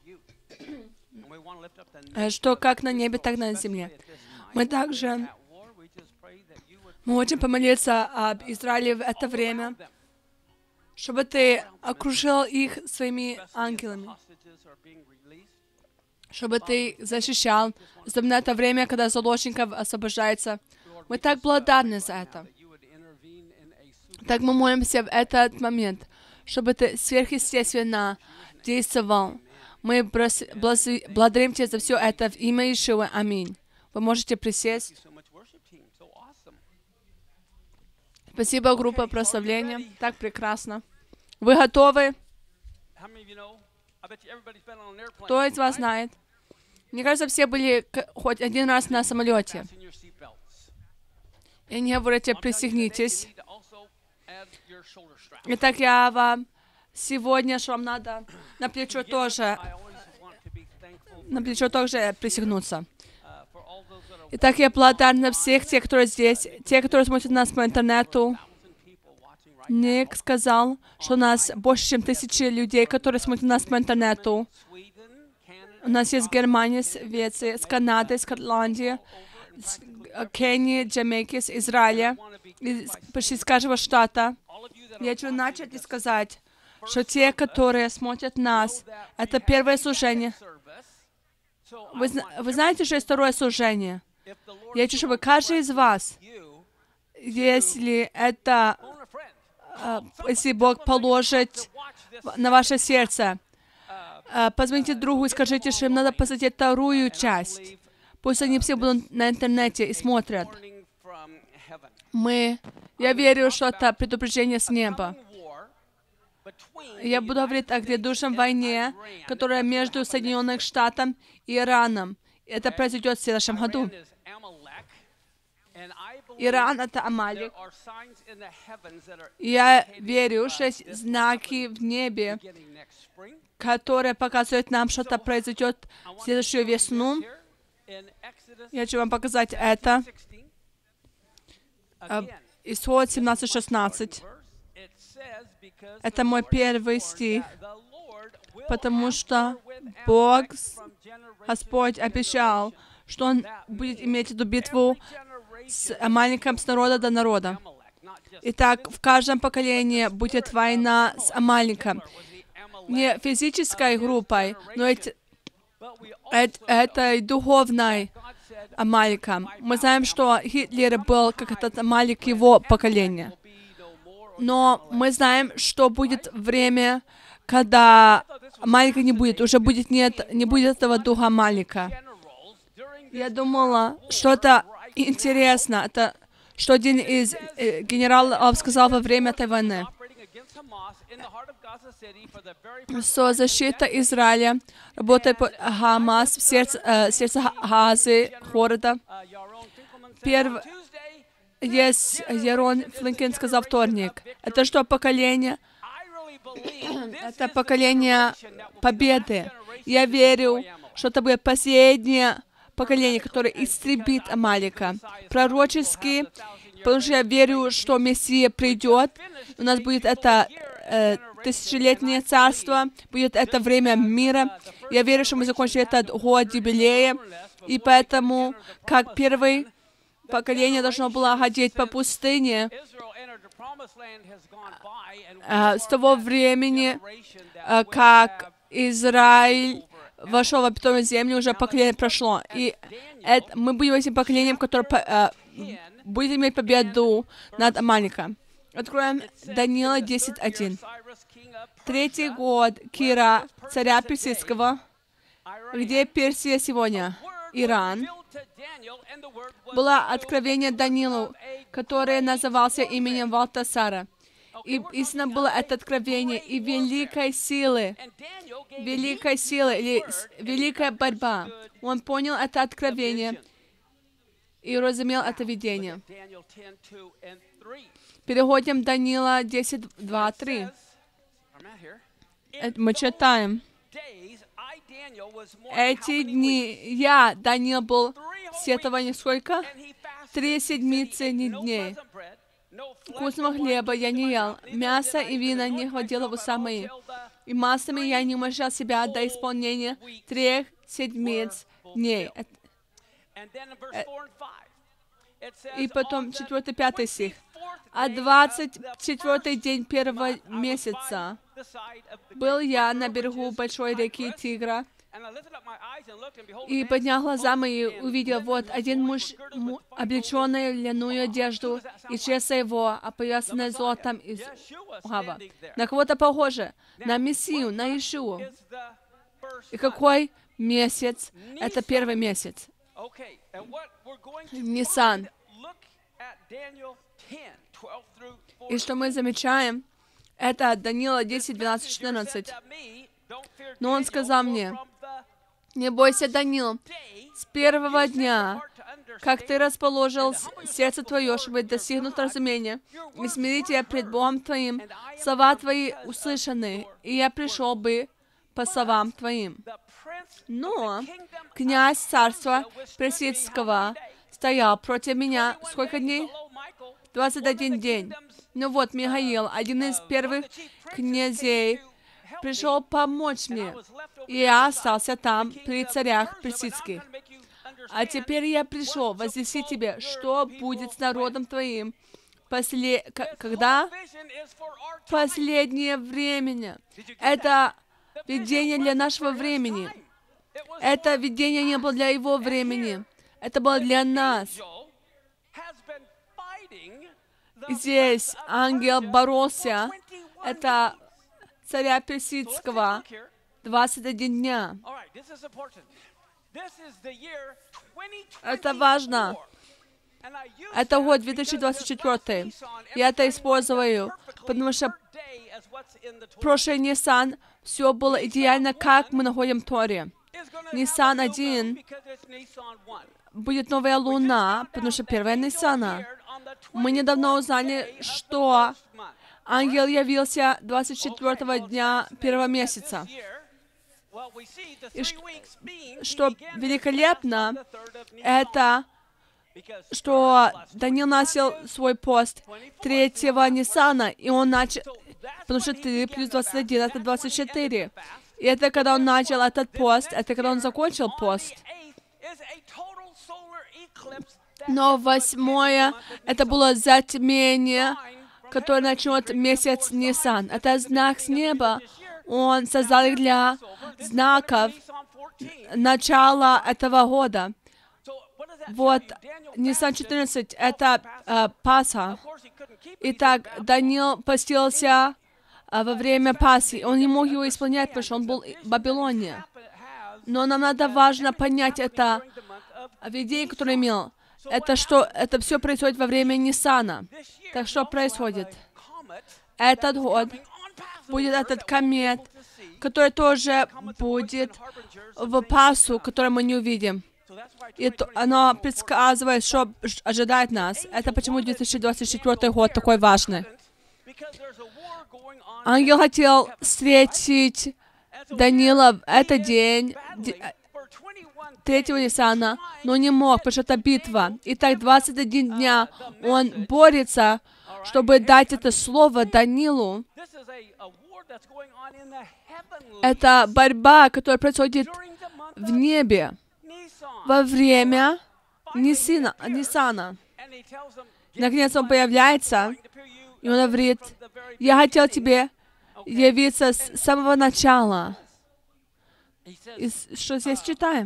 Что как на небе, так и на земле. Мы также мы хотим помолиться об Израиле в это время, чтобы Ты окружил их своими ангелами, чтобы Ты защищал, особенно это время, когда заложников освобождается. Мы так благодарны за это. Так мы молимся в этот момент, чтобы Ты сверхъестественно действовал. Мы благодарим Тебя за все это в имя Иешуа. Аминь. Вы можете присесть. Спасибо, группа прославления. Так прекрасно. Вы готовы? Кто из вас знает? Мне кажется, все были хоть один раз на самолете. И не говорите, пристегнитесь. Итак, я вам сегодня, что вам надо на плечо тоже, на плечо тоже пристегнуться. Итак, я благодарна всех тех, которые здесь, те, которые смотрят нас по интернету. Ник сказал, что у нас больше, чем тысячи людей, которые смотрят нас по интернету. У нас есть Германия, Швеция, с Канады, с Шотландии, с Кении, Джамайки, с Израиля, из, почти с каждого штата. Я хочу начать и сказать, что те, которые смотрят нас, это первое служение. Вы, вы знаете, что есть второе служение? Я хочу, чтобы каждый из вас, если это, если Бог положит на ваше сердце, позвоните другу и скажите, что им надо посмотреть вторую часть. Пусть они все будут на интернете и смотрят. Мы, я верю, что это предупреждение с неба. Я буду говорить о грядущем войне, которая между Соединенных Штатами и Ираном. Это произойдет в следующем году. Иран — это Амалик. Я верю, что есть знаки в небе, которые показывают нам, что это произойдет в следующую весну. Я хочу вам показать это. Исход семнадцать шестнадцать. Это мой первый стих, потому что Бог, Господь, обещал, что Он будет иметь эту битву с Амаликом с народа до народа. Итак, в каждом поколении будет война с Амаликом. Не физической группой, но это, этой духовной Амаликом. Мы знаем, что Гитлер был как этот Амалик его поколения. Но мы знаем, что будет время, когда Амалика не будет. Уже будет нет, не будет этого духа Амалика. Я думала, что это интересно. Это что один из э, генералов сказал во время этой войны. Что защита Израиля работает по Хамас в сердце, э, сердце Газы, города. Первый есть Ярон Флинкен сказал вторник. Это что поколение? Это поколение победы. Я верю, что это будет последнее поколение, которое истребит Амалика. Пророчески, потому что я верю, что Мессия придет. У нас будет это э, тысячелетнее царство, будет это время мира. Я верю, что мы закончим этот год юбилея. И поэтому, как первое поколение должно было ходить по пустыне, э, с того времени, э, как Израиль вошел в обетованную землю, уже поколение прошло. И это, мы будем этим поколением, которое э, будет иметь победу над Амаликом. Откроем Даниила десять один. Третий год Кира, царя Персидского. Где Персия сегодня? Иран. Было откровение Даниилу, которое назывался именем Валтасара. И истинно было это откровение и великой силы, великой силы, или великая борьба. Он понял это откровение и разумел это видение. Переходим к Даниила десять, два, три. Мы читаем. Эти дни я, Даниил, был сетование сколько? Три седмицы не дней. Вкусного хлеба я не ел, мясо и вина не хватило в уста мои, и маслами я не умощал себя до исполнения трех седмиц дней. И потом четвертый, пятый стих. А двадцать четвертый день первого месяца был я на берегу большой реки Тигра, и поднял глаза мои, и увидел, вот, один муж, му, облеченный в льняную одежду, и чресло его, опоясанное золотом из угава. На кого-то похоже, на Мессию, на Иешуа. И какой месяц? Это первый месяц. Нисан. И что мы замечаем, это Даниила десять, двенадцать, четырнадцать. Но он сказал мне: не бойся, Даниил, с первого дня, как ты расположил сердце твое, чтобы достигнуть разумения, и смирить тебя пред Богом твоим, слова твои услышаны, и я пришел бы по словам твоим. Но князь царства Персидского стоял против меня сколько дней? двадцать один день. Ну вот, Михаил, один из первых князей, пришел помочь мне, и я остался там при царях персидских. А теперь я пришел возвестить тебе, что будет с народом твоим, после... когда? Последнее время. Это видение для нашего времени. Это видение не было для его времени. Это было для нас. Здесь ангел боролся. Это царя Персидского. двадцать один дня. Это важно. Это год две тысячи двадцать четвёртый. Я это использую, потому что прошлый Нисан все было идеально, как мы находим в Торе. Нисан один будет новая луна, потому что первая Нисана. Мы недавно узнали, что ангел явился двадцать четвёртого дня первого месяца. И что великолепно, это что Даниил начал свой пост третьего Нисана, и он начал, потому что три плюс двадцать один — это двадцать четыре. И это когда он начал этот пост, это когда он закончил пост. Но восьмое, это было затмение, которое начнет месяц Нисан. Это знак с неба. Он создал их для знаков начала этого года. Вот, Нисан четырнадцать, это э, Пасха. Итак, Даниил постился э, во время Пасхи. Он не мог его исполнять, потому что он был в Вавилоне. Но нам надо важно понять это видение, которое имел. Это что, это все происходит во время Нисана. Так что происходит? Этот год будет этот комет, который тоже будет в Пасху, который мы не увидим. И то, оно предсказывает, что ожидает нас. Это почему две тысячи двадцать четвёртый год такой важный. Ангел хотел встретить Даниила в этот день, третьего Нисана, но не мог, потому что это битва. Итак, двадцать один дня он борется, чтобы дать это слово Даниилу. Это борьба, которая происходит в небе во время Нисина, Нисана. Наконец он появляется, и он говорит: «Я хотел тебе явиться с самого начала». И что здесь читаем?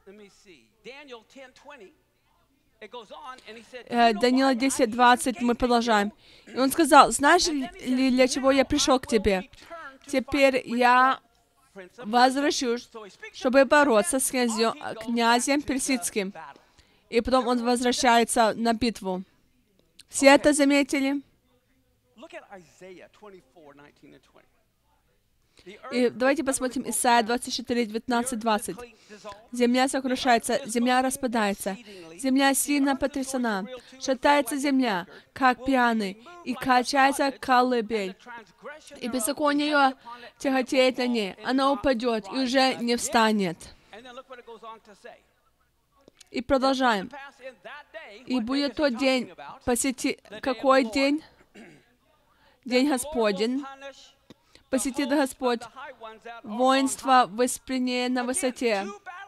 Даниила десять двадцать, мы продолжаем. И он сказал: «Знаешь ли, для чего я пришел к тебе? Теперь я возвращусь, чтобы бороться с князем, князем персидским». И потом он возвращается на битву. Все это заметили? И давайте посмотрим Исайя двадцать четыре, девятнадцать, двадцать. «Земля сокрушается, земля распадается, земля сильно потрясена, шатается земля, как пьяный, и качается колыбель, и беззаконие ее тяготеет на ней, она упадет и уже не встанет». И продолжаем. «И будет тот день, посети...» Какой день? День Господень. «Посетит Господь воинство воспринятое на высоте».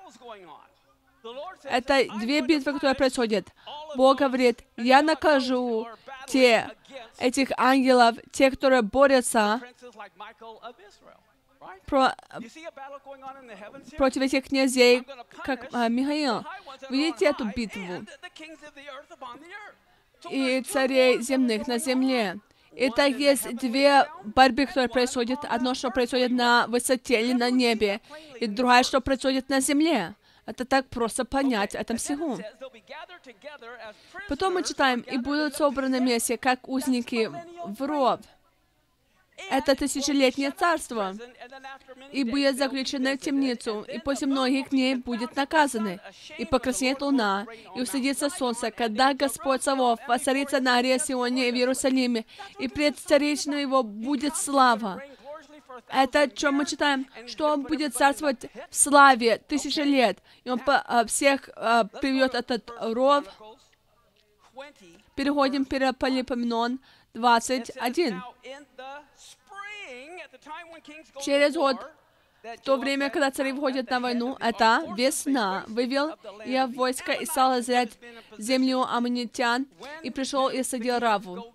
Это две битвы, которые происходят. Бог говорит: «Я накажу те, этих ангелов, те, которые борются про, против этих князей, как а, Михаил». Видите эту битву? «И царей земных на земле». Итак, есть две борьбы, которые происходят. Одно, что происходит на высоте или на небе, и другое, что происходит на земле. Это так просто понять этом всего. Потом мы читаем: «И будут собраны вместе, как узники в ров». Это тысячелетнее царство. «И будет заключено в темницу, и после многих дней будет наказаны. И покраснеет луна, и устыдится солнце, когда Господь Савов воцарится на горе Сионе и в Иерусалиме, и пред старейшиной его будет слава». Это о чем мы читаем? Что он будет царствовать в славе тысячи лет. И он по, а, всех а, приведет этот ров. Переходим к Паралипоменон двадцать один. Через год, в то время, когда цари выходят на войну, это весна, вывел я войско и стал озрять землю аммонитян, и пришел и садил Раву.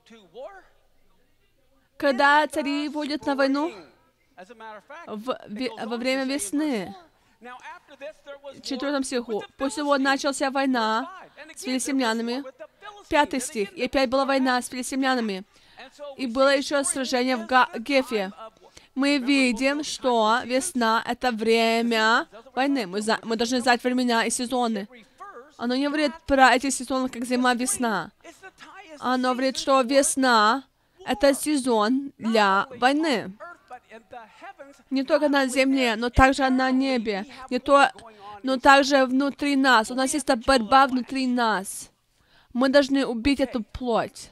Когда цари выходят на войну, в, в, во время весны, в четвертом стиху, после того начался война с филистимлянами, пятый стих, и опять была война с филистимлянами, и было еще сражение в Га- Гефе. мы видим, что весна — это время войны. Мы, за, мы должны знать времена и сезоны. Оно не говорит про эти сезоны, как зима, весна. Оно говорит, что весна — это сезон для войны. Не только на земле, но также на небе. Не то, но также внутри нас. У нас есть эта борьба внутри нас. Мы должны убить эту плоть.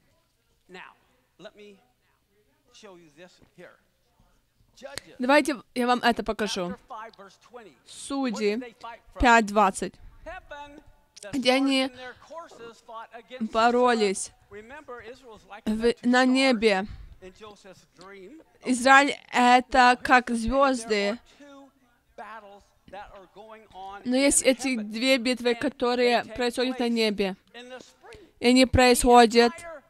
Давайте я вам это покажу. Судьи пять двадцать. Где они боролись в, на небе. Израиль — это как звезды. Но есть эти две битвы, которые происходят на небе. И они происходят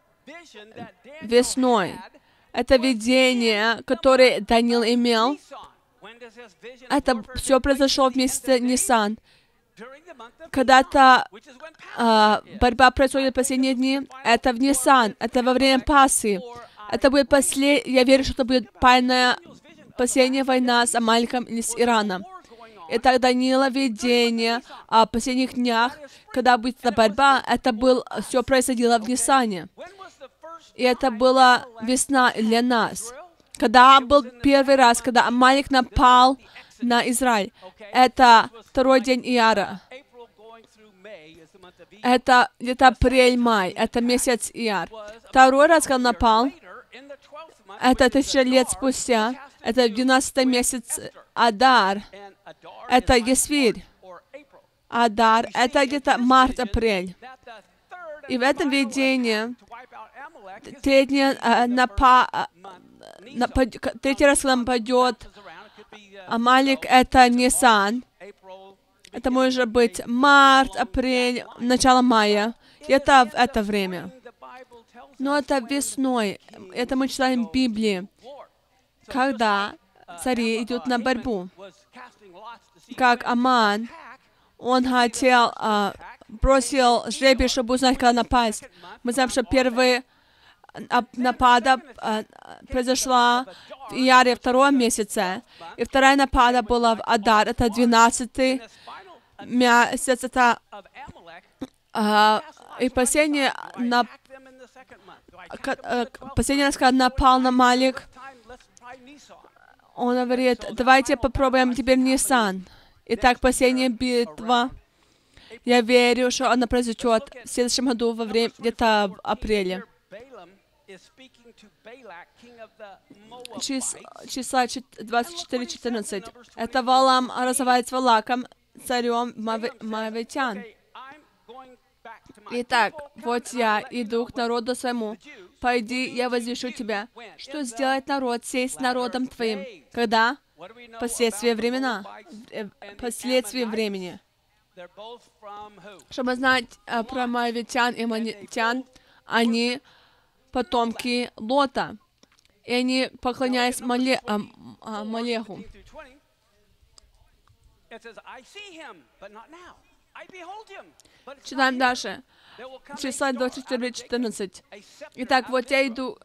весной. Это видение, которое Даниил имел. Это все произошло в месяце Нисан. Когда-то э, борьба происходит в последние дни. Это в Нисан. Это во время Пасхи. Это будет послед... Я верю, что это будет пальная последняя война с Амаликом или с Ираном. И тогда Даниила видение о последних днях, когда будет эта борьба, это был, все происходило в Нисане. И это была весна для нас. Когда был первый раз, когда Амалик напал на Израиль, это второй день Ияра. Это где-то апрель-май, это месяц Ияр. Второй раз, когда он напал, это тысяча лет спустя, это двенадцатый месяц Адар, это Есвирь. Адар, это где-то март-апрель. И в этом видении третий, напа, напад, третий раз, когда нападет Амалик, это Нисан. Это может быть март, апрель, начало мая. Это в это время. Но это весной. Это мы читаем в Библии. Когда цари идут на борьбу. Как Аман, он хотел, а, бросил жребий, чтобы узнать, когда напасть. Мы знаем, что первый напада а, произошла в Ияре втором месяце, и вторая напада была в Адар, это двенадцатый месяц, это а, и последний, на, последний раз, когда напал на Амалик, он говорит, давайте попробуем теперь Нисан. Итак, последняя битва. Я верю, что она произойдет в следующем году во время, где-то в апреле. Чис, числа двадцать четыре четырнадцать. Это Валам разговаривает с Валаком, царем Моавитян. Итак, вот я иду к народу своему. Пойди, я возвещу тебя. Что сделает народ сей с народом твоим? Когда? Последствия времена. Последствия времени. Чтобы знать а, про Моавитян и Манитян, они потомки Лота. И они поклонялись Мале, а, а, Малеху. Читаем дальше. Числа двадцать четыре четырнадцать. Итак, вот я иду.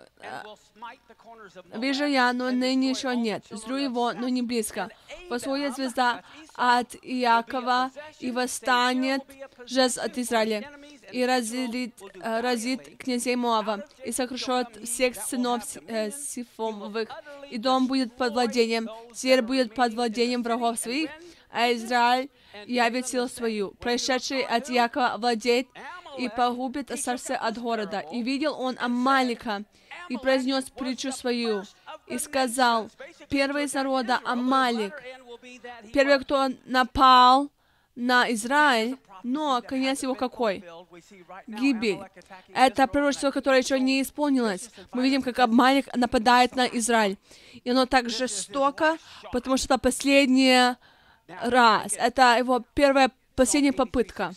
Вижу я, но ныне еще нет. Зрю его, но не близко. Восходит звезда от Иакова, и восстанет жез от Израиля, и разит, разит князей Моава, и сокрушит всех сынов э, Сифомовых, и дом будет под владением, Сир будет под владением врагов своих, а Израиль явит силу свою. Пришедший от Иакова владеет и погубит царство от города. И видел он Амалика, и произнес притчу свою, и сказал, первый из народа Амалик, первый, кто напал на Израиль, но конец его какой? Гибель. Это пророчество, которое еще не исполнилось. Мы видим, как Амалик нападает на Израиль. И оно так жестоко, потому что это последний раз. Это его первая, последняя попытка.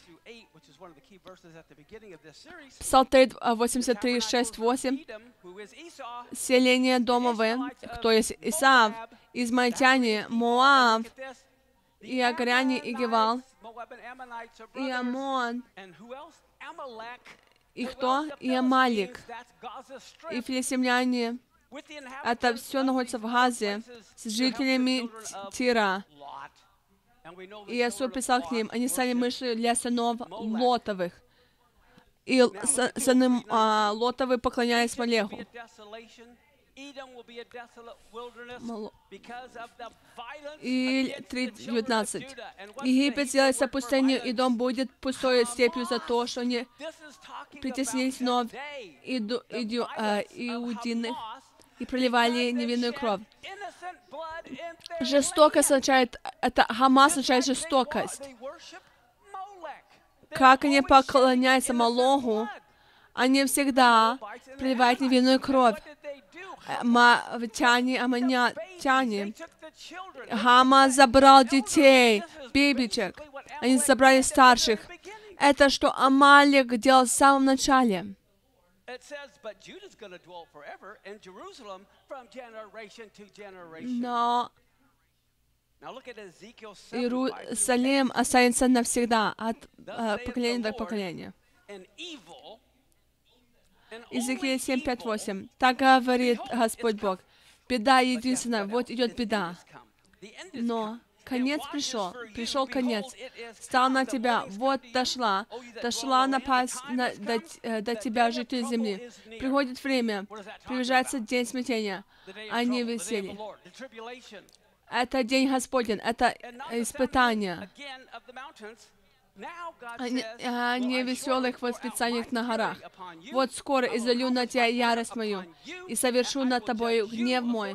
Псалтырь восемьдесят три, шесть, восемь. Селение домовое, кто есть Исав, измаильтяне, Моав, и Агаряне, и Гевал, и Амон, и кто? И Амалик, и филистимляне, Это все находится в Газе с жителями Тира. И Иисус писал к ним, они стали мышью для сынов Лотовых. И сыны а, Лотовы поклонялись Молеху. И три девятнадцать. Египет сделается пустыней, и дом будет пустой степью за то, что они притеснили сынов иду, иду, а, иудиных и проливали невинную кровь. Жестокость означает, это Хамас означает жестокость. Как они поклоняются Молоху, они всегда проливают невинную кровь. Моавитяне, аммонитяне. Хамас забрал детей, бебичек. Они забрали старших. Это что Амалик делал в самом начале. Но Иерусалим останется навсегда, от uh, поколения до поколения. Иезекииль семь, пять, восемь. Так говорит Господь Бог. Беда единственная, вот идет беда. Но конец пришел, пришел конец. Стал на тебя, вот дошла, дошла напасть на, до, до тебя, житель земли. Приходит время, приближается день смятения, а не веселье. Это день Господень, это испытание. А не, а не веселых восклицаниях на горах. Вот скоро изолью на тебя ярость мою, и совершу над тобою гнев мой,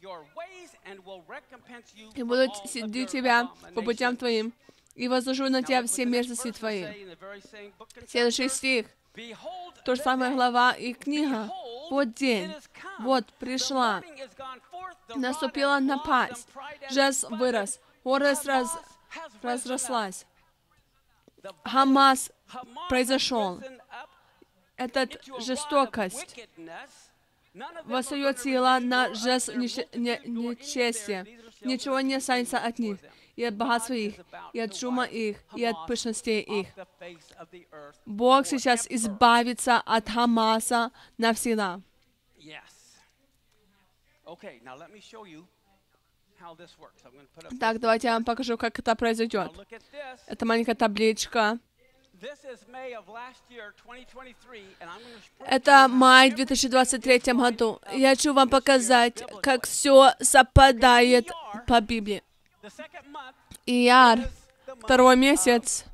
и буду судить тебя по путям твоим, и возложу на тебя все мерзости твои. Следующий стих. То же самое глава и книга. Вот день, вот пришла, наступила напасть, жезл вырос, горость раз, разрослась. Хамас произошел. Эта жестокость восстает сила на жест нечестия. Ничего не останется от них, и от богатства их, и от шума их, и от пышности их. Бог сейчас избавится от Хамаса навсегда. Так, давайте я вам покажу, как это произойдет. Это маленькая табличка. Это май две тысячи двадцать третьем году. Я хочу вам показать, как все совпадает по Библии. Ияр, второй месяц,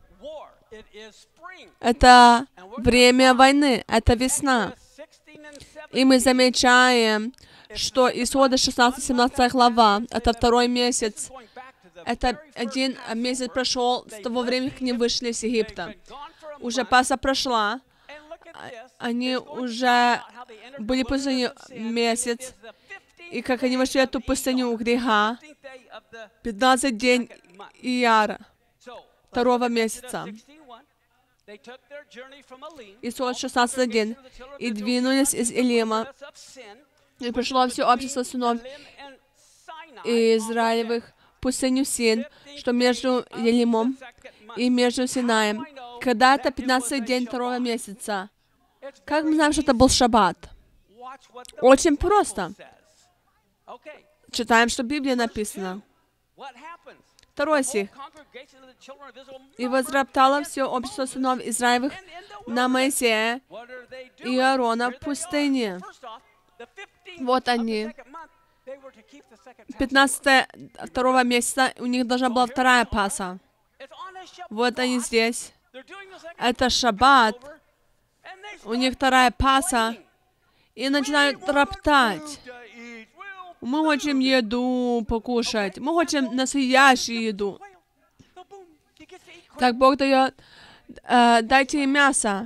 это время войны, это весна. И мы замечаем, что Исхода шестнадцать-семнадцатая глава, это второй месяц. Это один месяц прошел с того времени, как они вышли из Египта. Уже Пасха прошла. Они уже были в пустыне месяц. И как они вошли в эту пустыню греха, пятнадцатый день Ияра, второго месяца. Исход шестнадцатый день. И двинулись из Элима. И пришло все общество сынов Израилевых в пустыню Син, что между Елимом и между Синаем. Когда это пятнадцатый день второго месяца? Как мы знаем, что это был шаббат? Очень просто. Читаем, что в Библии написано. Второй стих. «И возроптало все общество сынов Израилевых на Моисея и Аарона в пустыне». Вот они. пятнадцатого второго месяца у них должна была вторая Пасха. Вот они здесь. Это шаббат. У них вторая Пасха. И начинают роптать. Мы хотим еду покушать. Мы хотим настоящую еду. Так Бог дает, э, дайте им мясо.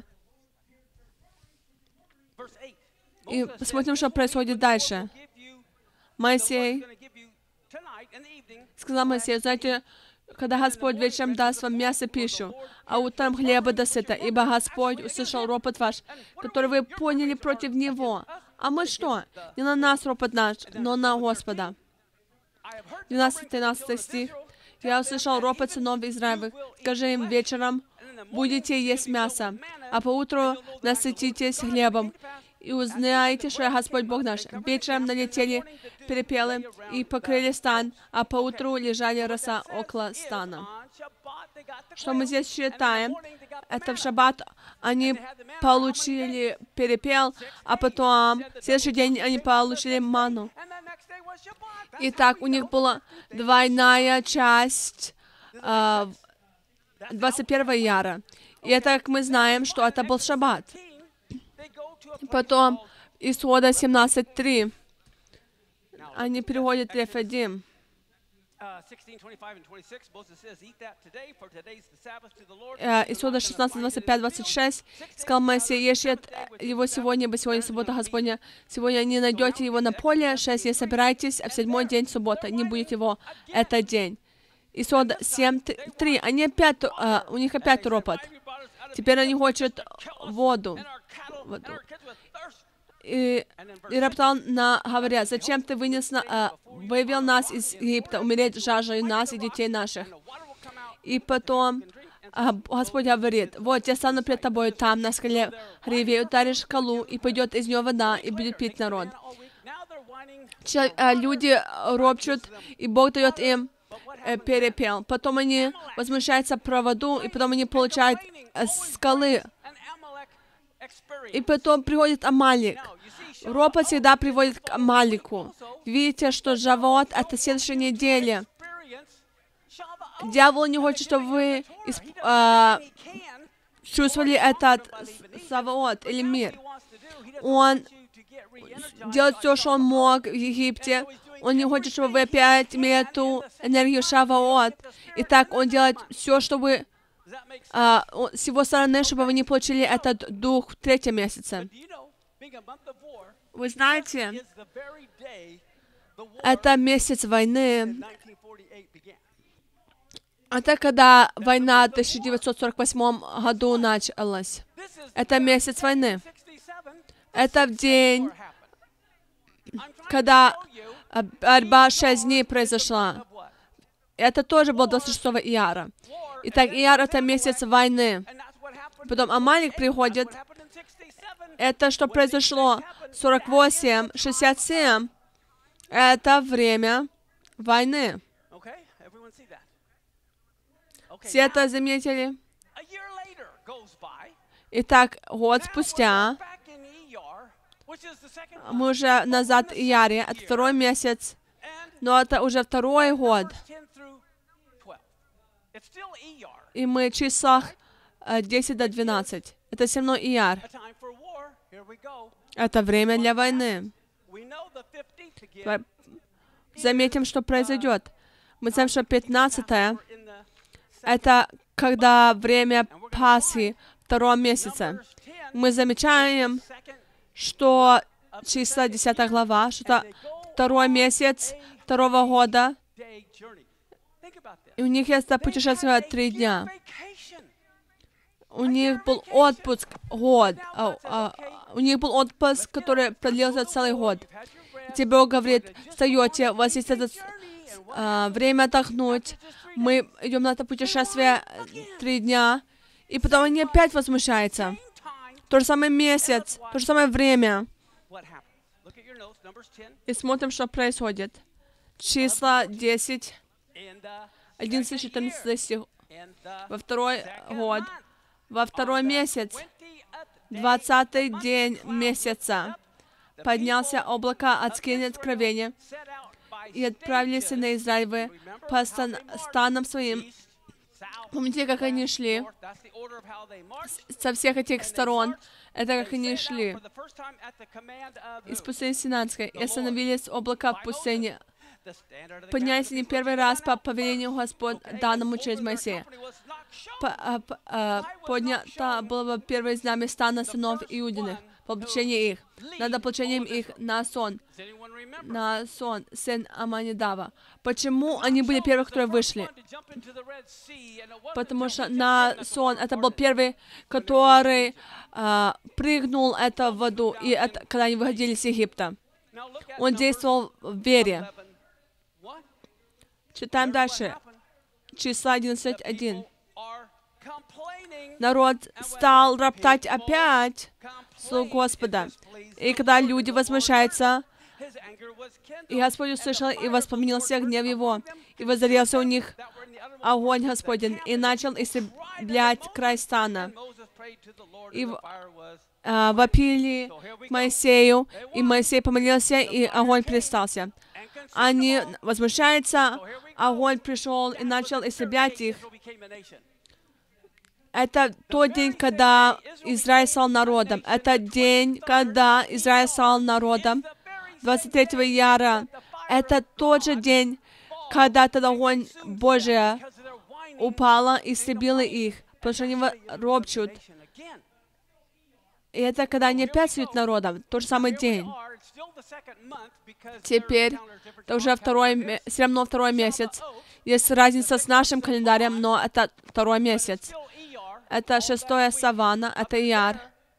И посмотрим, что происходит дальше. Моисей сказал Моисею, знаете, когда Господь вечером даст вам мясо, пищу, а утром хлеба досыта, ибо Господь услышал ропот ваш, который вы поняли против Него. А мы что? Не на нас ропот наш, но на Господа. двенадцатый-тринадцатый стих. Я услышал ропот сынов Израилевых. Скажи им, вечером будете есть мясо, а поутру насытитесь хлебом, и узнаете, что я Господь Бог наш. Вечером налетели перепелы и покрыли стан, а поутру лежали роса около стана. Что мы здесь считаем? Это в шаббат они получили перепел, а потом в следующий день они получили ману. Итак, у них была двойная часть э, двадцать первого яра. И это, как мы знаем, что это был шаббат. Потом Исхода семнадцать три. Они переходят в Рефидим. Исхода шестнадцать, двадцать пять, двадцать шесть. Сказал Моисей: ешьте его сегодня, ибо сегодня суббота Господня. Сегодня не найдете его на поле. Шесть не собирайтесь, а в седьмой день суббота. Не будет его этот день. Исхода семь, три. Они опять, а, у них опять ропот. Теперь они хотят воду. воду. И, и роптал на, говоря: зачем ты вынес на, а, вывел нас из Египта, умереть жаждой нас и детей наших. И потом а, Господь говорит: вот я стану пред тобой там, на скале Гриве, ударишь скалу, и пойдет из нее вода, и будет пить народ. Чел, а, люди ропчут, и Бог дает им э, перепел. Потом они возмущаются про воду, и потом они получают э, скалы. И потом приходит Амалик. Ропот всегда приводит к Амалику. Видите, что Шавуот — это следующая неделя. Дьявол не хочет, чтобы вы исп... а, чувствовали этот Шавуот или мир. Он делает все, что он мог в Египте. Он не хочет, чтобы вы опять имели эту энергию Шавуот. Итак, он делает все, чтобы а, с его стороны, чтобы вы не получили этот дух в третьем месяце. Вы знаете, это месяц войны. Это когда война в тысяча девятьсот сорок восьмом году началась. Это месяц войны. Это в день, когда борьба шесть дней произошла. Это тоже было двадцать шестого ияра. Итак, ияр — это месяц войны. Потом Амалик приходит. Это что произошло? сорок восемь, шестьдесят семь. Это время войны. Все это заметили? Итак, год спустя, мы уже назад в Ияре, это второй месяц, но это уже второй год. И мы в числах десять до двенадцати. Это все равно Ияр. Это время для войны. Заметим, что произойдет. Мы знаем, что пятнадцатое — это когда время Пасхи, второго месяца. Мы замечаем, что числа десятая глава, что это второй месяц второго года, и у них есть путешествие три дня. У них был отпуск год. А, а, у них был отпуск, который продлился целый год. И тебе Бог говорит: встаете, у вас есть это а, время отдохнуть. Мы идем на это путешествие три дня. И потом они опять возмущаются. То же самое месяц, то же самое время. И смотрим, что происходит. Числа десять, одиннадцать, четырнадцать стих. Во второй год, во второй месяц, двадцатый день месяца, поднялся облако от скини откровения, и отправились на Израилевы по стан станам своим. Помните, как они шли? Со всех этих сторон. Это как они шли. Из пустыни Синайской. И остановились облака в пустыне. Поднялись они первый раз по повелению Господь, данному через Моисея. Поднято было первое знамя стана сынов Иудиных, по обличению их, над обличением их на сон, на сон, сын Аминадава. Почему они были первые, которые вышли? Потому что на сон это был первый, который а, прыгнул это в воду, и это, когда они выходили из Египта. Он действовал в вере. Читаем дальше. Числа одиннадцать один. Народ стал роптать опять. слуг Господа. И когда люди возмущаются, и Господь услышал и воспомнился гнев его, и воззрелся у них огонь Господень, и начал истреблять край стана. И а, вопили к Моисею, и Моисей помолился, и огонь перестался. Они возмущаются, огонь пришел и начал истреблять их. Это тот день, когда Израиль стал народом. Это день, когда Израиль стал народом. двадцать третьего яра. Это тот же день, когда тогда огонь Божия упала и истребила их, потому что они ропчут. И это когда они опять стают народом. Тот же самый день. Теперь, это уже второй, все равно второй месяц. Есть разница с нашим календарем, но это второй месяц. Это шестое Савана, это Ияр.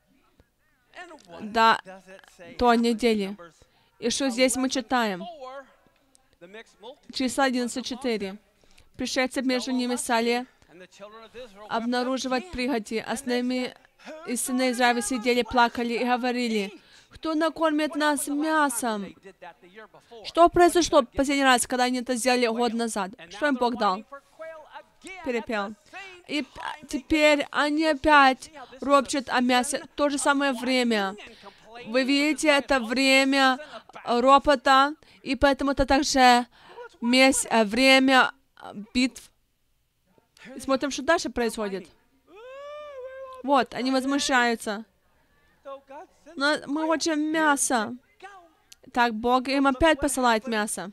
Да, той недели. И что здесь мы читаем? Числа одиннадцать четыре. Пришельцы между ними стали обнаруживать пригоди, а с ними и сыны Израиля сидели, плакали и говорили: кто накормит нас мясом? Что произошло в последний раз, когда они это сделали год назад? Что им Бог дал? Перепел. И теперь они опять ропчут о мясе. В то же самое время. Вы видите, это время ропота, и поэтому это также месяц, время битв. И смотрим, что дальше происходит. Вот, они возмущаются. Но мы хотим мясо. Так Бог им опять посылает мясо.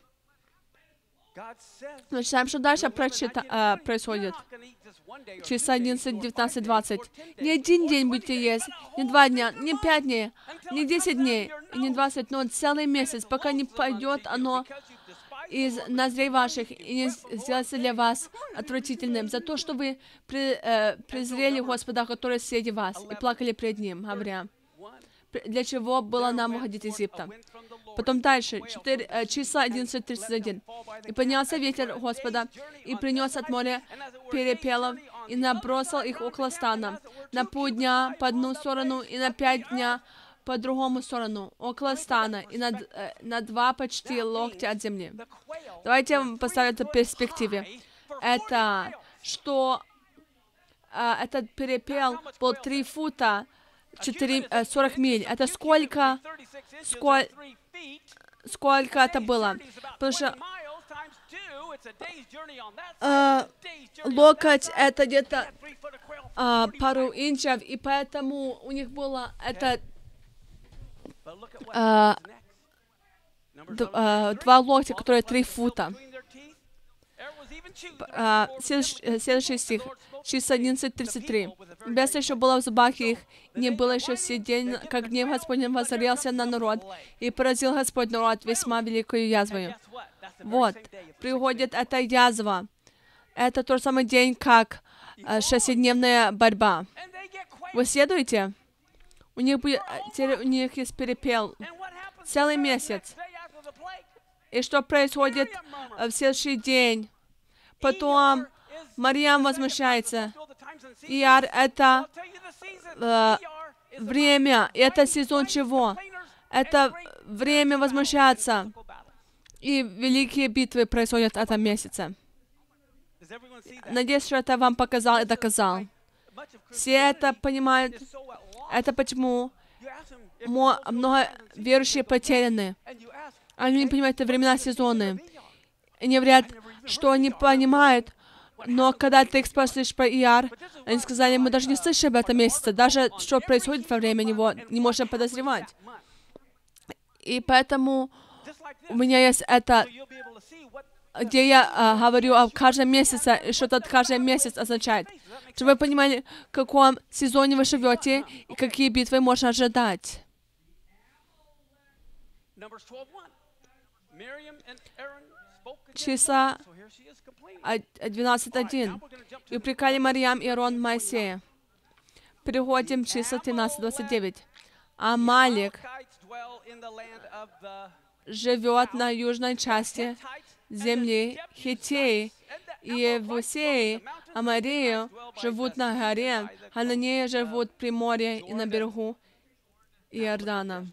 Мы читаем, что дальше прочита, э, происходит. Числа одиннадцать, девятнадцать, двадцать. Не один день будете есть, не два дня, не пять дней, не десять дней, и не двадцать, но целый месяц, пока не пойдет оно из ноздрей ваших и не сделается для вас отвратительным за то, что вы при, э, презрели Господа, который среди вас, и плакали пред Ним, говоря: для чего было нам уходить из Египта? Потом дальше, четыре, э, числа одиннадцать тридцать один. И поднялся ветер Господа, и принес от моря перепелов, и набросил их около стана, на полдня по одну сторону, и на пять дня по другому сторону, около стана, и на, э, на два почти локтя от земли. Давайте я вам поставлю это в перспективе. Это, что э, этот перепел был три фута, четыре, э, сорок миль. Это сколько, сколь, сколько это было? Потому что э, локоть это где-то э, пару инчев, и поэтому у них было это э, д, э, два локтя, которые три фута. Э, следующий, следующий стих. Числа одиннадцать тридцать три. Беса еще была в зубах их, не было еще сей день, как гнев Господень воззрелся на народ, и поразил Господь народ весьма великою язвою. Вот, приходит эта язва. Это тот же самый день, как э, шестидневная борьба. Вы следуете? У них, будет, у них есть перепел целый месяц. И что происходит в следующий день? Потом Марьям возмущается. Ияр — это э, время, это сезон чего? Это время возмущаться. И великие битвы происходят в этом месяце. Надеюсь, что это вам показал и доказал. Все это понимают. Это почему много верующие потеряны. Они не понимают, это времена, сезоны. Они говорят, что они понимают, но когда ты их спрашиваешь про Ияр, они сказали: мы даже не слышали об этом месяце, даже что происходит во время него, не можем подозревать. И поэтому у меня есть это, где я а, говорю о каждом месяце, и что-то каждый месяц означает. Чтобы вы понимали, в каком сезоне вы живете, и какие битвы можно ожидать. Числа двенадцать один. И упрекали Марьям и Аарон Моисея. Переходим к числа тринадцать двадцать девять. Амалик живет на южной части земли. Хиттеи и Евусеи, Амореи живут на горе, Хананеи живут при море и на берегу, Иордана.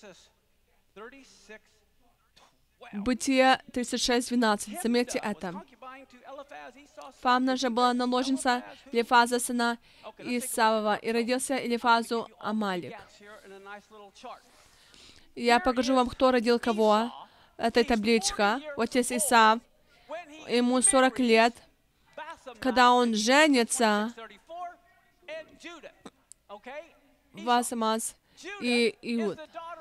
Бытие тридцать шесть двенадцать. Заметьте это. Фамна же была наложница Элифаза, сына Исавова, и родился Элифазу Амалик. Я покажу вам, кто родил кого. Это табличка. Вот здесь Исав. Ему сорок лет. Когда он женится, Басамас и Иуд.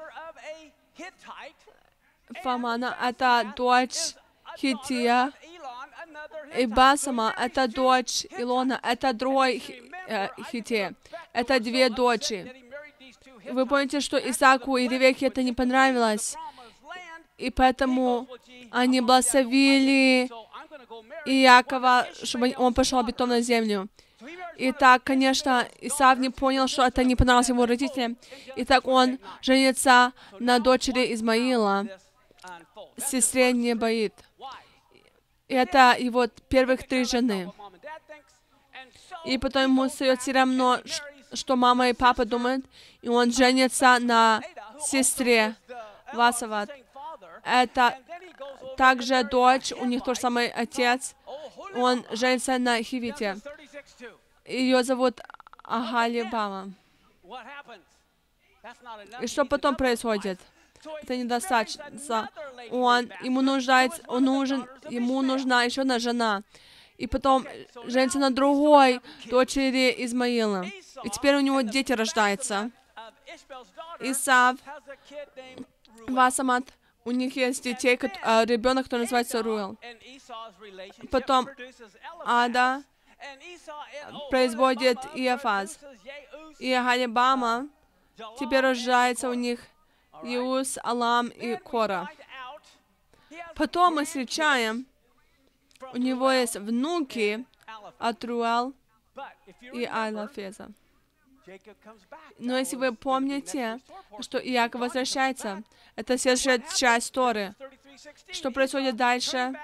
Фамана — это дочь Хития, и Басама — это дочь Илона, это другой э, Хития. Это две дочери. Вы помните, что Исааку и Ревекке это не понравилось, и поэтому они благословили Иакова, чтобы он пошел в обетованную землю. И так, конечно, Исав не понял, что это не понравилось его родителям. И так он женится на дочери Измаила, сестре Небаит. И это его первых три жены. И потом ему остается все равно, что мама и папа думают, и он женится на сестре Васават. Это также дочь, у них тот же самый отец. Он женится на Хивите. Ее зовут Агалибама. И что потом происходит? Это недостаточно. Он, ему, нуждается, он нужен, ему нужна еще одна жена. И потом женится на другой дочери Измаила. И теперь у него дети рождаются. Исав, Васамат, у них есть детей, ребенок, который называется Руэл. Потом Ада производит Иофаз. И Агалибама, теперь рождается у них Иус, Алам и Кора. Потом мы встречаем, у него есть внуки от Руэл и Алафеза. Но если вы помните, что Иаков возвращается, это следующая часть Торы. Что происходит дальше?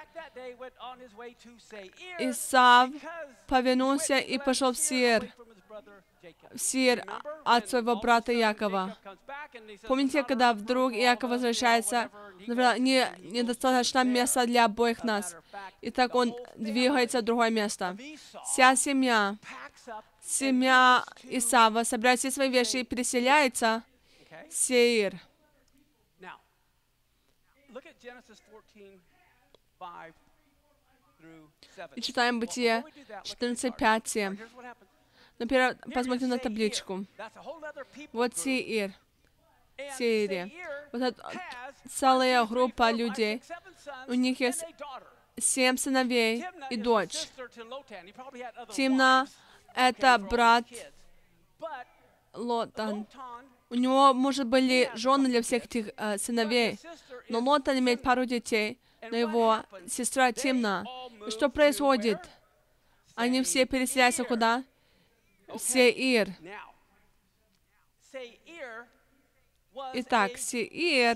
Исав повинулся и пошел в Сир, в Сир от своего брата Иакова. Помните, когда вдруг Иаков возвращается, не, недостаточно места для обоих нас. И так он двигается в другое место. Вся семья, семья Исава собирает все свои вещи и переселяется в Сеир. И читаем Бытие четырнадцать пять семь. Например, посмотрим на табличку. Вот Сеир. Сеире. Вот это целая группа людей. У них есть семь сыновей и дочь. Тимна — это брат Лотан. У него, может, были жены для всех этих э, сыновей. Но Лотан имеет пару детей, но его сестра Тимна. И что происходит? Они все переселяются куда? В Сеир. Итак, Сеир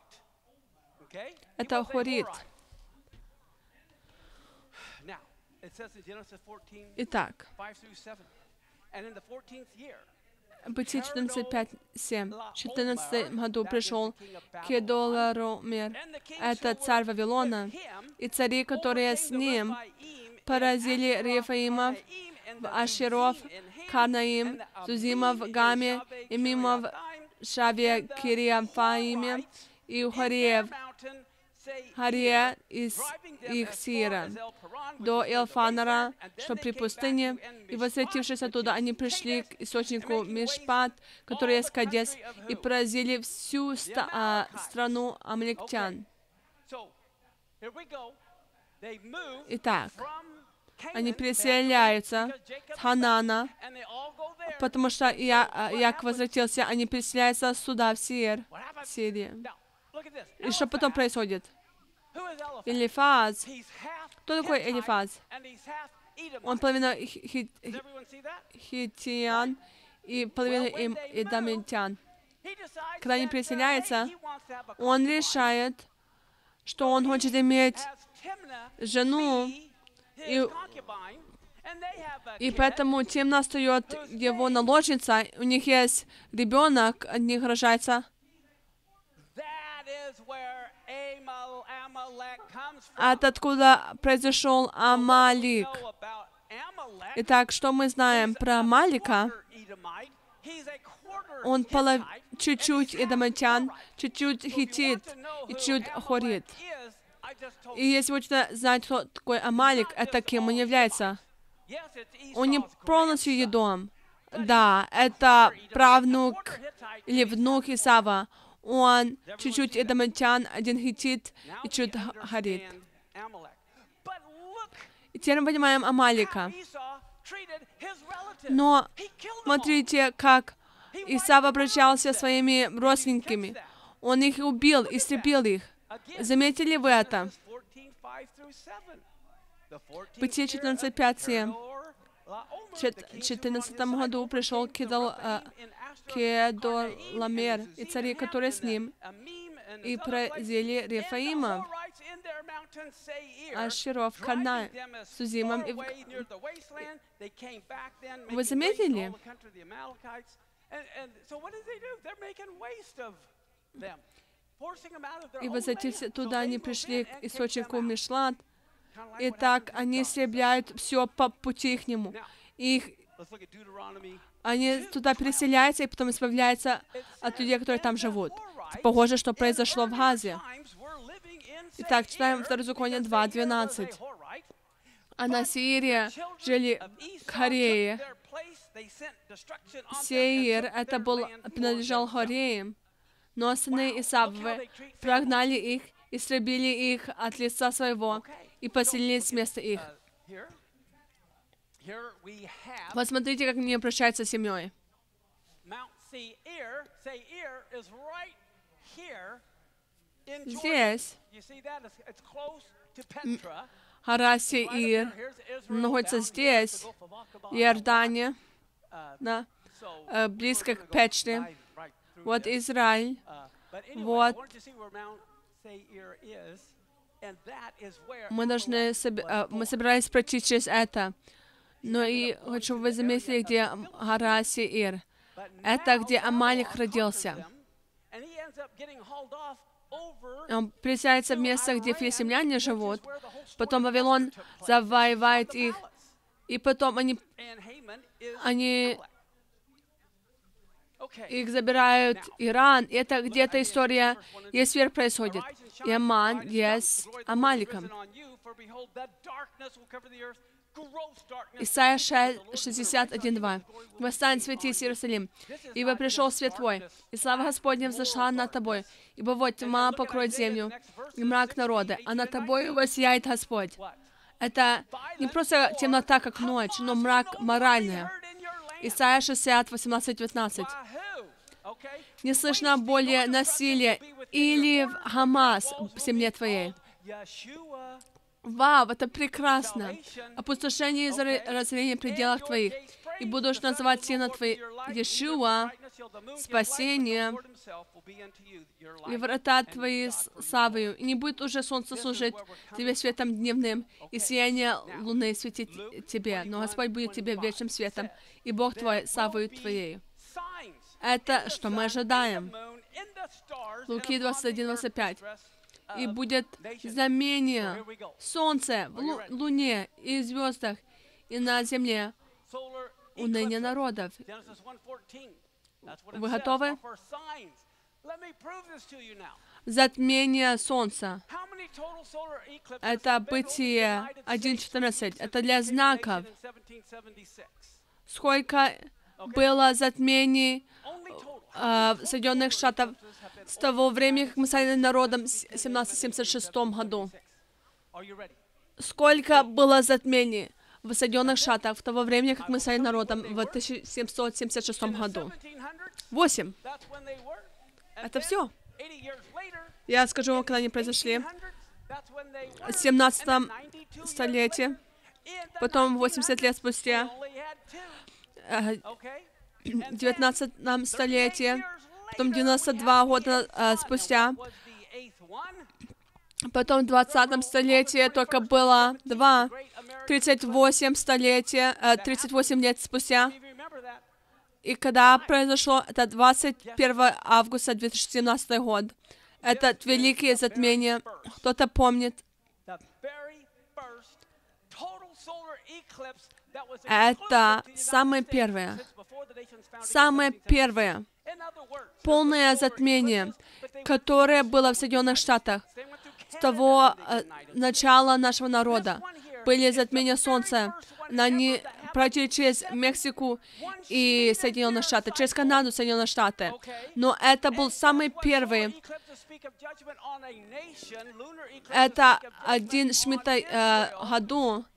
— это Хорит. Итак, Бытие четырнадцать пять семь. В четырнадцатом году пришел Кедоларомер, это царь Вавилона, и цари, которые с ним, поразили Рефаимов, Ашеров, Карнаим, Зузимов, Гаме, Имимов, Шаве, Кириафаиме и Хариев, Хария из их Сира, до Элфанара, что при пустыне, и, возвратившись оттуда, они пришли к источнику Мишпат, который есть Кадес, и поразили всю ста- а, страну амалектян. Итак, они переселяются с Ханана, потому что Иаков возвратился, они переселяются сюда, в Сир, в Сирии. И что потом происходит? Элифаз. Кто такой Элифаз? Он половина хи хитиян и половина им эдомитян. Когда они переселяются, он решает, что он хочет иметь жену и И поэтому тем настает его наложница, у них есть ребенок, от них рождается. Это откуда произошел Амалик. Итак, что мы знаем про Амалика? Он полов... чуть-чуть эдомитян, чуть-чуть хиттит и чуть хорит. И если вы хотите знать, кто такой Амалик, это кем он является. Он не полностью Едом. Да, это правнук или внук Исава. Он чуть-чуть эдомитян, один хиттит и чуть хорит. И теперь мы понимаем Амалика. Но смотрите, как Исав обращался со своими родственниками. Он их убил, истребил их. Заметили вы это? Бытие четырнадцать, пять, семь. В четырнадцатом году пришел Кедорламер и цари, которые с ним, и поразили Рефаимов, Аширов, Карнай, Сузимом. И... Вы заметили? И возвратив туда, они пришли к источнику Мишлат, и так они истребляют все по пути их нему. Их, они туда переселяются, и потом избавляются от людей, которые там живут. Это похоже, что произошло в Газе. Итак, читаем второе Законие два, двенадцать. А на Сеире жили Хореи. Сеир, это был, принадлежал Хореям. Но сыны Исавовы прогнали их, истребили их от лица своего и поселились вместо их. Посмотрите, как они обращаются с семьей. Здесь гора Сеир находится здесь, в Иордане, да, близко к Печре. Вот Израиль, вот мы должны, мы собирались пройти через это, но и хочу, чтобы вы заметили, где гора Сеир. Это где Амалик родился. Он переселяется в место, где филистимляне живут, потом Вавилон завоевает их, и потом они, они их забирают Иран. И это где-то история, есть вверх происходит. И Аман есть Амаликом. Исайя шестьдесят один, два. «Восстань, светись, Иерусалим, ибо пришел свет твой, и слава Господня взошла над тобой, ибо вот тьма покроет землю, и мрак народа, а над тобой воссияет Господь». Это не просто темнота, как ночь, но мрак моральный. Исайя шестьдесят, восемнадцать, девятнадцать. «Не слышно более насилия или в Хамас в земле твоей». Вау, это прекрасно. Опустошение из-за разорения в пределах твоих. И будешь называть сына твои Иешуа, спасение, и врата твои славою. И не будет уже солнце служить тебе светом дневным, и сияние луны светить тебе. Но Господь будет тебе вечным светом, и Бог твой славою твоей. Это что мы ожидаем. Луки двадцать один, двадцать пять. И будет знамение солнце в лу луне и звездах, и на земле уныние народов. Вы готовы? Затмение солнца. Это Бытие один четырнадцать. Это для знаков. Сколько было затмений э, Соединенных Штатов с того времени, как мы стали народом в тысяча семьсот семьдесят шестом году? Сколько было затмений в Соединенных Штатах в того времени, как мы стали народом в тысяча семьсот семьдесят шестом году? Восемь. Это все. Я скажу вам, когда они произошли. В семнадцатом столетии, потом восемьдесят лет спустя, в девятнадцатом столетии, потом девяносто два года э, спустя, потом в двадцатом столетии только было два, тридцать восемь столетий, тридцать восемь лет спустя. И когда произошло, это двадцать первого августа две тысячи семнадцатый год, это великое затмение, кто-то помнит, это самое первое, самое первое полное затмение, которое было в Соединенных Штатах с того э, начала нашего народа. Были затмения Солнца, они пройти через Мексику и Соединенные Штаты, через Канаду, Соединенные Штаты. Но это был самый первый. Это один шмидтай э, году.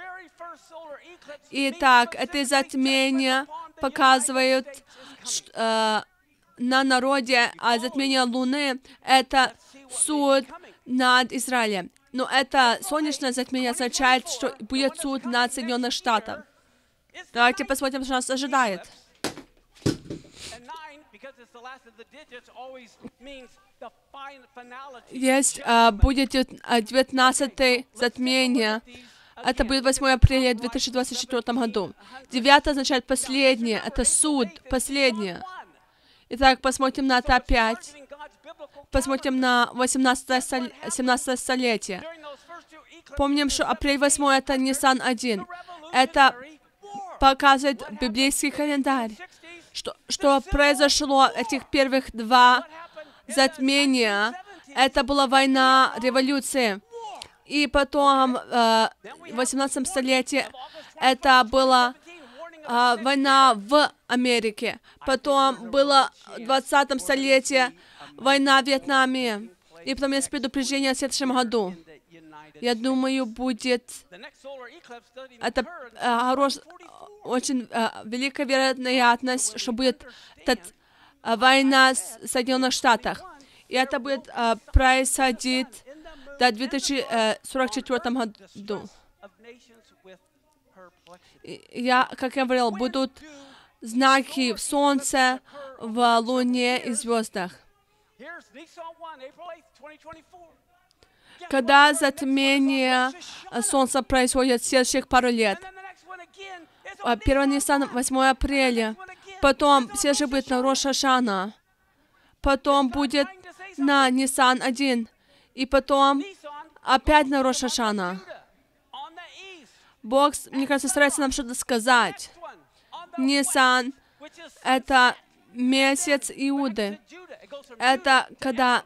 Итак, это затмение показывает э, на народе, а затмение Луны — это суд над Израилем. Но это солнечное затмение означает, что будет суд над Соединенных Штатами. Давайте посмотрим, что нас ожидает. Есть, а, будет девятнадцатое затмение. Это будет восьмого апреля две тысячи двадцать четвёртом году. Девятое означает последнее. Это суд, последнее. Итак, посмотрим на это опять. Посмотрим на восемнадцатое, семнадцатое столетие. Помним, что апрель восьмой это Нисан один. Это показывает библейский календарь, что, что произошло этих первых два затмения. Это была война, революция. И потом э, в восемнадцатом столетии это была э, война в Америке. Потом было в двадцатом столетии война в Вьетнаме. И потом есть предупреждение в следующем году. Я думаю, будет это э, хорош, очень э, великая вероятность, что будет эта э, война с Соединенных Штатах. И это будет э, происходить до две тысячи сорок четвёртом году. И я, как я говорил, будут знаки в Солнце, в Луне и звездах. Когда затмение Солнца происходит в следующих пару лет. Первый Нисан восьмого апреля. Потом следующий будет на Рош ха-Шана. Потом будет на Нисан один. И потом опять на Рош ха-Шана. Бог, мне кажется, старается нам что-то сказать. Нисан — это месяц Иуды. Это когда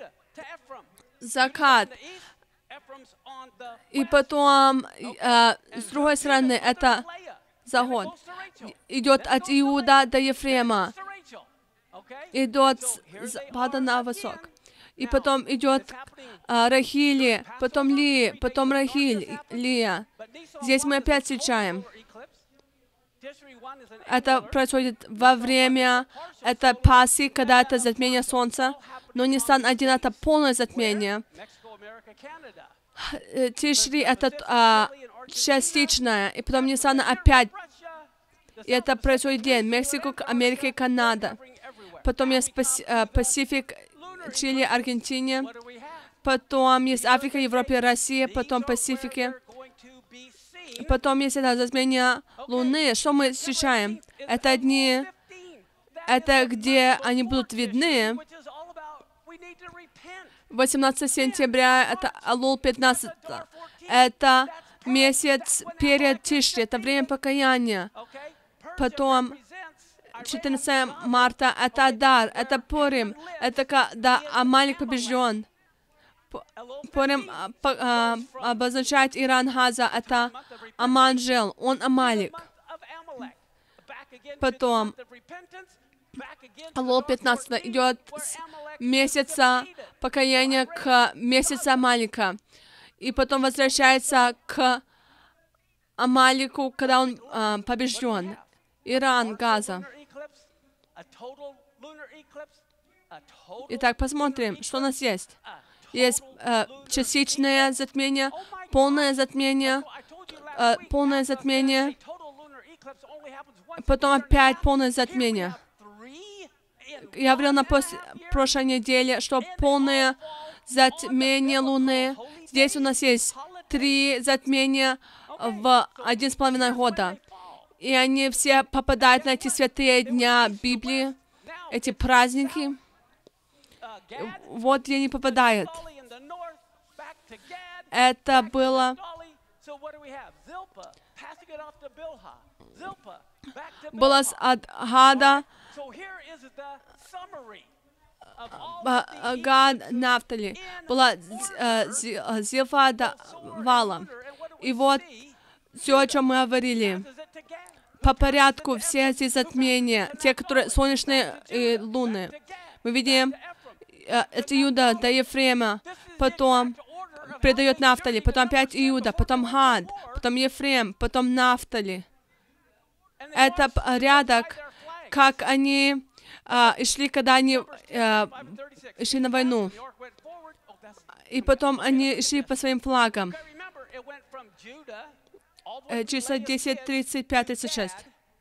закат. И потом, э, с другой стороны, это загон. Идет от Иуда до Ефрема. Идет с запада на восток. И потом идет а, Рахили, потом Ли, потом Рахиль, Лия. Здесь мы опять встречаем. Это происходит во время, это Пасхи, когда это затмение Солнца. Но Нисан один — это полное затмение. Тишри — это а, частичное. И потом Нисан опять. И это происходит день. Мексика, Америка и Канада. Потом есть Пасифик, Чили, Аргентине, потом есть Африка, Европа, Россия, потом Пасифике, потом есть это затмение Луны. Что мы встречаем? Это дни, это где они будут видны. восемнадцатого сентября, это Алул пятнадцать, это месяц перед Тишри, это время покаяния. Потом четырнадцатого марта — это Адар, это Пурим, это когда Амалик побежден. Пурим обозначает Иран Газа, это Аман жил, он Амалик. Потом Алул пятнадцатого идет с месяца покаяния к месяцу Амалика. И потом возвращается к Амалику, когда он а, побежден. Иран, Газа. Итак, посмотрим, что у нас есть. Есть э, частичное затмение, полное затмение, э, полное затмение, потом опять полное затмение. Я говорил на пос- прошлой неделе, что полное затмение Луны. Здесь у нас есть три затмения в один с половиной года. И они все попадают на эти святые дня Библии, эти праздники. Вот где они попадают. Это было... Было от Гада, Гад, Нафтали. Была Зилфа до Вала. И вот все, о чем мы говорили. По порядку все эти затмения, те, которые солнечные и луны. Мы видим, это Иуда до Ефрема, потом предает Нафтали, потом опять Иуда, потом Гад, потом Ефрем, потом Нафтали. Это порядок, как они а, шли, когда они а, шли на войну. И потом они шли по своим флагам. Числа десять, тридцать пять, тридцать шесть.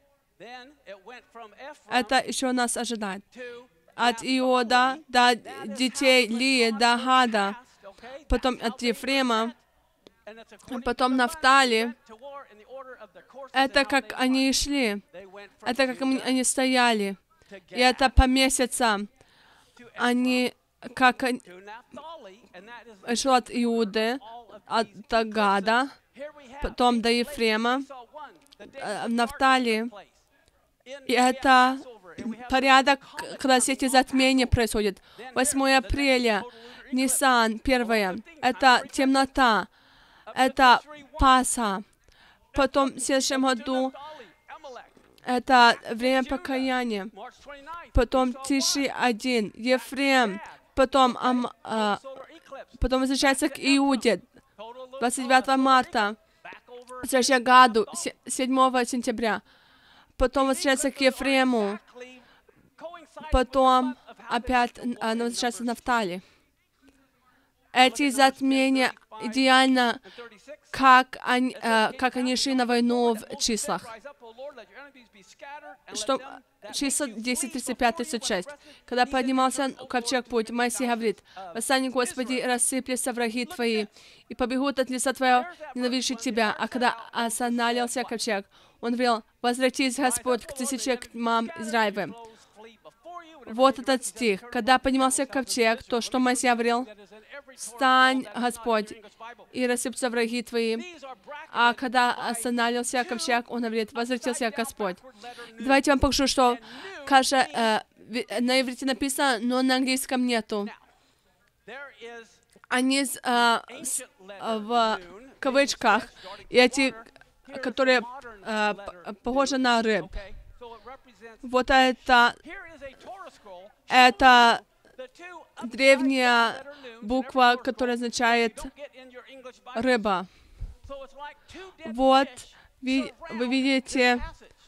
Это еще нас ожидает. От Иода до детей Лии, до Гада, потом от Ефрема, потом Нафтали. Это как они шли, это как они стояли. И это по месяцам. Они, как они... шло от Иуды, от Гада, потом до Ефрема, Нафтали. И это порядок, когда все эти затмения происходят. восьмое апреля, Нисан, первое, это темнота, это Пасха. Потом в следующем году это время покаяния. Потом Тиши один, Ефрем, потом, ам, а, потом возвращается к Иуде, двадцать девятого марта, возвращается к Гаду, седьмого сентября, потом возвращается к Ефрему, потом опять а, возвращается к Нафтали. Эти затмения идеально, как они, э, как они шли на войну в числах. Что, числа десять, тридцать пять, тридцать шесть. Когда поднимался ковчег путь, Моисей говорит: «Восстань, Господи, рассыплются враги Твои, и побегут от лица Твоего, ненавидящих Тебя». А когда останавливался ковчег, он говорил: «Возвратись, Господь, к тысяче тьмам Израилевым». Вот этот стих. Когда поднимался ковчег, то что Моисей говорил? «Встань, Господь, и рассыпятся враги Твои». А когда останавливался ковчег, он говорит: «Возвратился Господь». Давайте я вам покажу, что каждое, э, на иврите написано, но на английском нету. Они э, с, э, в кавычках, и эти, которые э, похожи на рыб. Вот это, это древняя буква, которая означает рыба. Вот вы, вы видите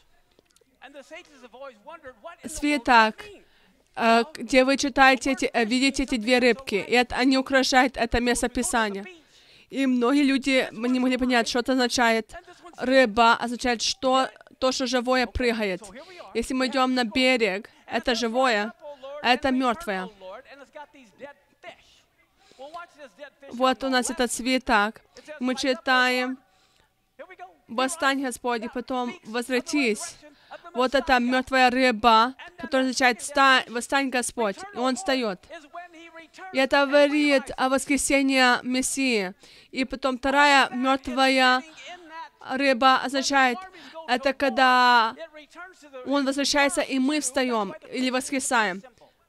свиток, где вы читаете, эти, видите эти две рыбки, и это, они украшают это местописание. И многие люди не могли понять, что это означает. Рыба означает, что то, что живое прыгает. Если мы идем на берег, это живое, это мертвое. Вот у нас этот свиток. Мы читаем: «Восстань, Господь, и потом возвратись». Вот это мертвая рыба, которая означает «Восстань, Господь», и он встает. И это говорит о воскресении Мессии. И потом вторая мертвая рыба означает, это когда он возвращается, и мы встаем или воскресаем.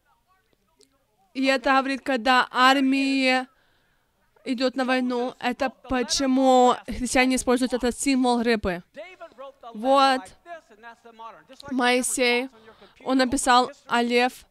И это говорит, когда армия идет на войну, это почему христиане используют этот символ рыбы. Вот Моисей, он написал «А лев»,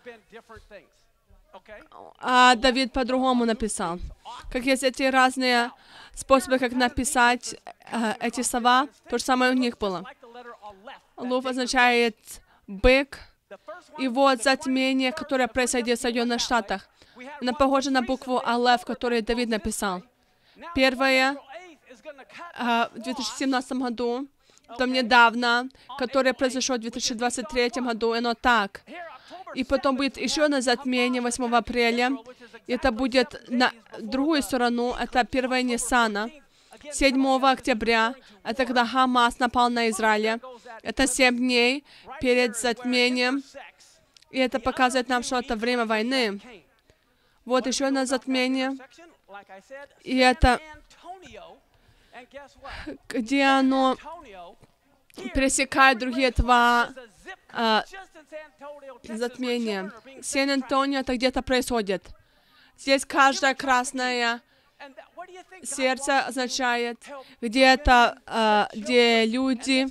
а Давид по-другому написал. Как есть эти разные способы, как написать э, эти слова, то же самое у них было. Лев означает «бык». И вот затмение, которое происходит в Соединенных Штатах. Оно похоже на букву «Алеф», которую Давид написал. Первое э, в две тысячи семнадцатом году, потом недавно, которое произошло в две тысячи двадцать третьем году, оно так. И потом будет еще одно затмение восьмого апреля. И это будет на другую сторону, это первое Ниссана. седьмого октября, это когда Хамас напал на Израиль. Это семь дней перед затмением. И это показывает нам, что это время войны. Вот еще одно затмение. И это, где оно пересекает другие два а, затмения. Сан-Антонио это где-то происходит. Здесь каждое красное сердце означает где-то, а, где люди,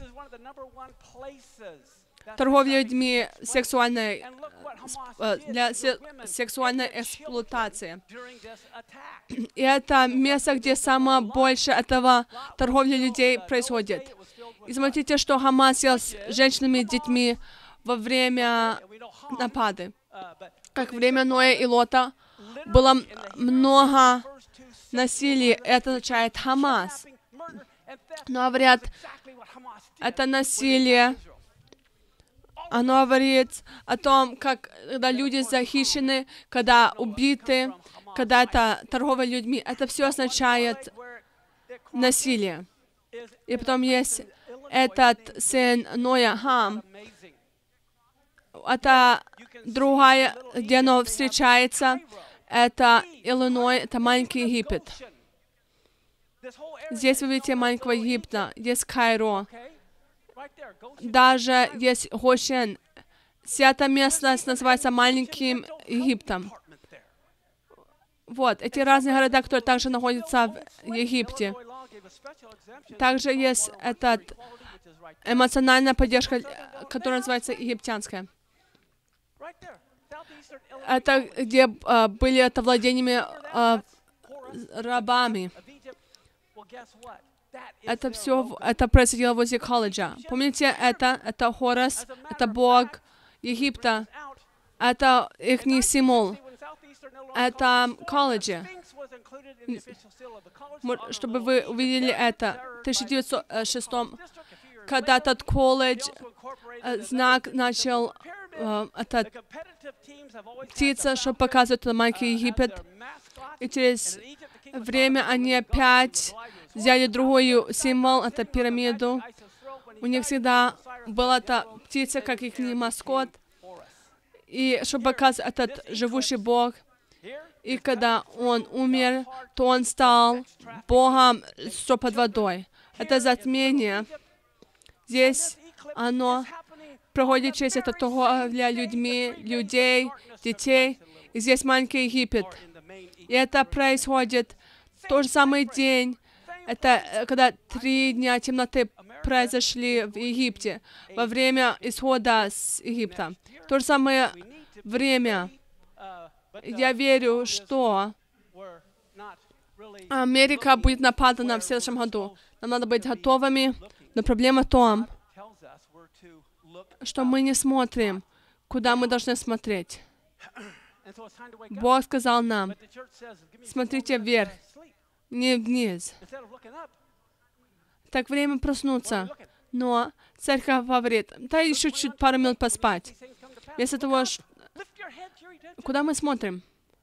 торговля людьми сексуальной, для сексуальной эксплуатации. И это место, где самое больше этого торговли людей происходит. И смотрите, что Хамас сделал с женщинами и детьми во время напады. Как время Ноя и Лота было много насилия, это означает Хамас. Но говорят, это насилие, оно говорит о том, как когда люди захищены, когда убиты, когда это торговля людьми. Это все означает насилие. И потом есть этот сын Ноя, Хам. Это другая, где оно встречается, это Иллинойс, это маленький Египет. Здесь вы видите маленького Египта, есть Кайро. Даже есть Гошен. Вся эта местность называется маленьким Египтом. Вот, эти разные города, которые также находятся в Египте. Также есть этот эмоциональная поддержка, которая называется египтянская. Это где uh, были это владениями uh, рабами. Это все, это происходило возле колледжа. Помните это? Это Хорос, это бог Египта. Это их символ. Это колледжи. Чтобы вы увидели это. В тысяча девятьсот шестом, когда этот колледж, знак начал, uh, этот птица, чтобы показывать маленький Египет. И через время они опять взяли другой символ, это пирамиду. У них всегда была эта птица, как их маскот. И чтобы показать этот живущий Бог. И когда он умер, то он стал Богом, что под водой. Это затмение. Здесь оно проходит через это торговля людьми, людей, детей. И здесь маленький Египет. И это происходит в тот же самый день. Это когда три дня темноты произошли в Египте во время исхода с Египта. В то же самое время. Я верю, что Америка будет нападана в следующем году. Нам надо быть готовыми, но проблема в том, что мы не смотрим, куда мы должны смотреть. Бог сказал нам, смотрите вверх, не вниз. Так время проснуться. Но церковь говорит, дай еще чуть пару минут поспать. Вместо того, куда мы смотрим?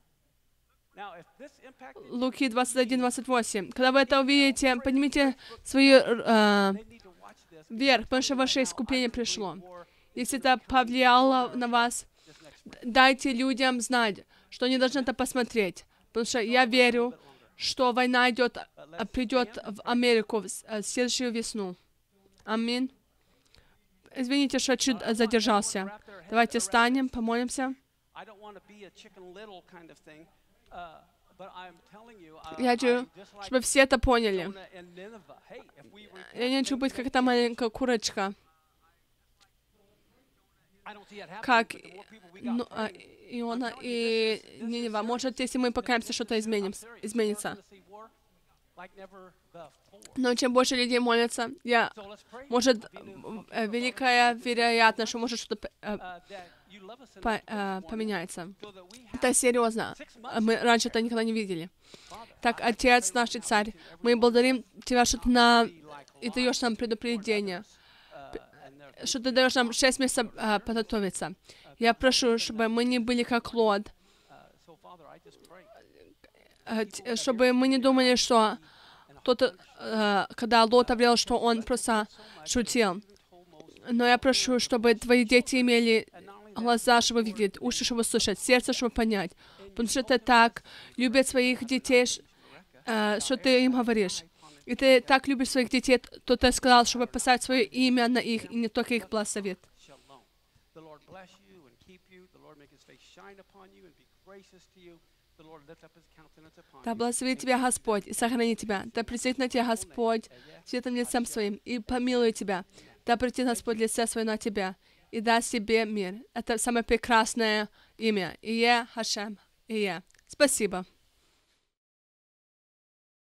Луки двадцать один двадцать восемь. Когда вы это увидите, поднимите свои э, вверх, потому что ваше искупление пришло. Если это повлияло на вас, дайте людям знать, что они должны это посмотреть. Потому что я верю, что война идет, придет в Америку в следующую весну. Аминь. Извините, что чуть задержался. Давайте встанем, помолимся. Я хочу, чтобы все это поняли. Я не хочу быть как эта маленькая курочка. Как ну, а, Иона и Нинева. Может, если мы покаемся, что-то изменится. Но чем больше людей молятся, я, может, великая вероятность, что может что-то э, по, э, поменяется. Это серьезно. Мы раньше это никогда не видели. Так, Отец наш и Царь, мы благодарим Тебя, что Ты нам и даешь нам предупреждение, что Ты даешь нам шесть месяцев э, подготовиться. Я прошу, чтобы мы не были как Лот, э, чтобы мы не думали, что тот, э, когда Лот говорил, что он просто шутил. Но я прошу, чтобы твои дети имели глаза, чтобы видеть, уши, чтобы слышать, сердце, чтобы понять. Потому что ты так любишь своих детей, э, что ты им говоришь. И ты так любишь своих детей, то ты сказал, чтобы поставить свое имя на их, и не только их благословит. Да благословит тебя Господь и сохрани тебя. Да придет на тебя Господь светлым лицем своим и помилует тебя. Да придет Господь лице свое на тебя и даст тебе мир. Это самое прекрасное имя. Ие Хашем. Ие. Спасибо.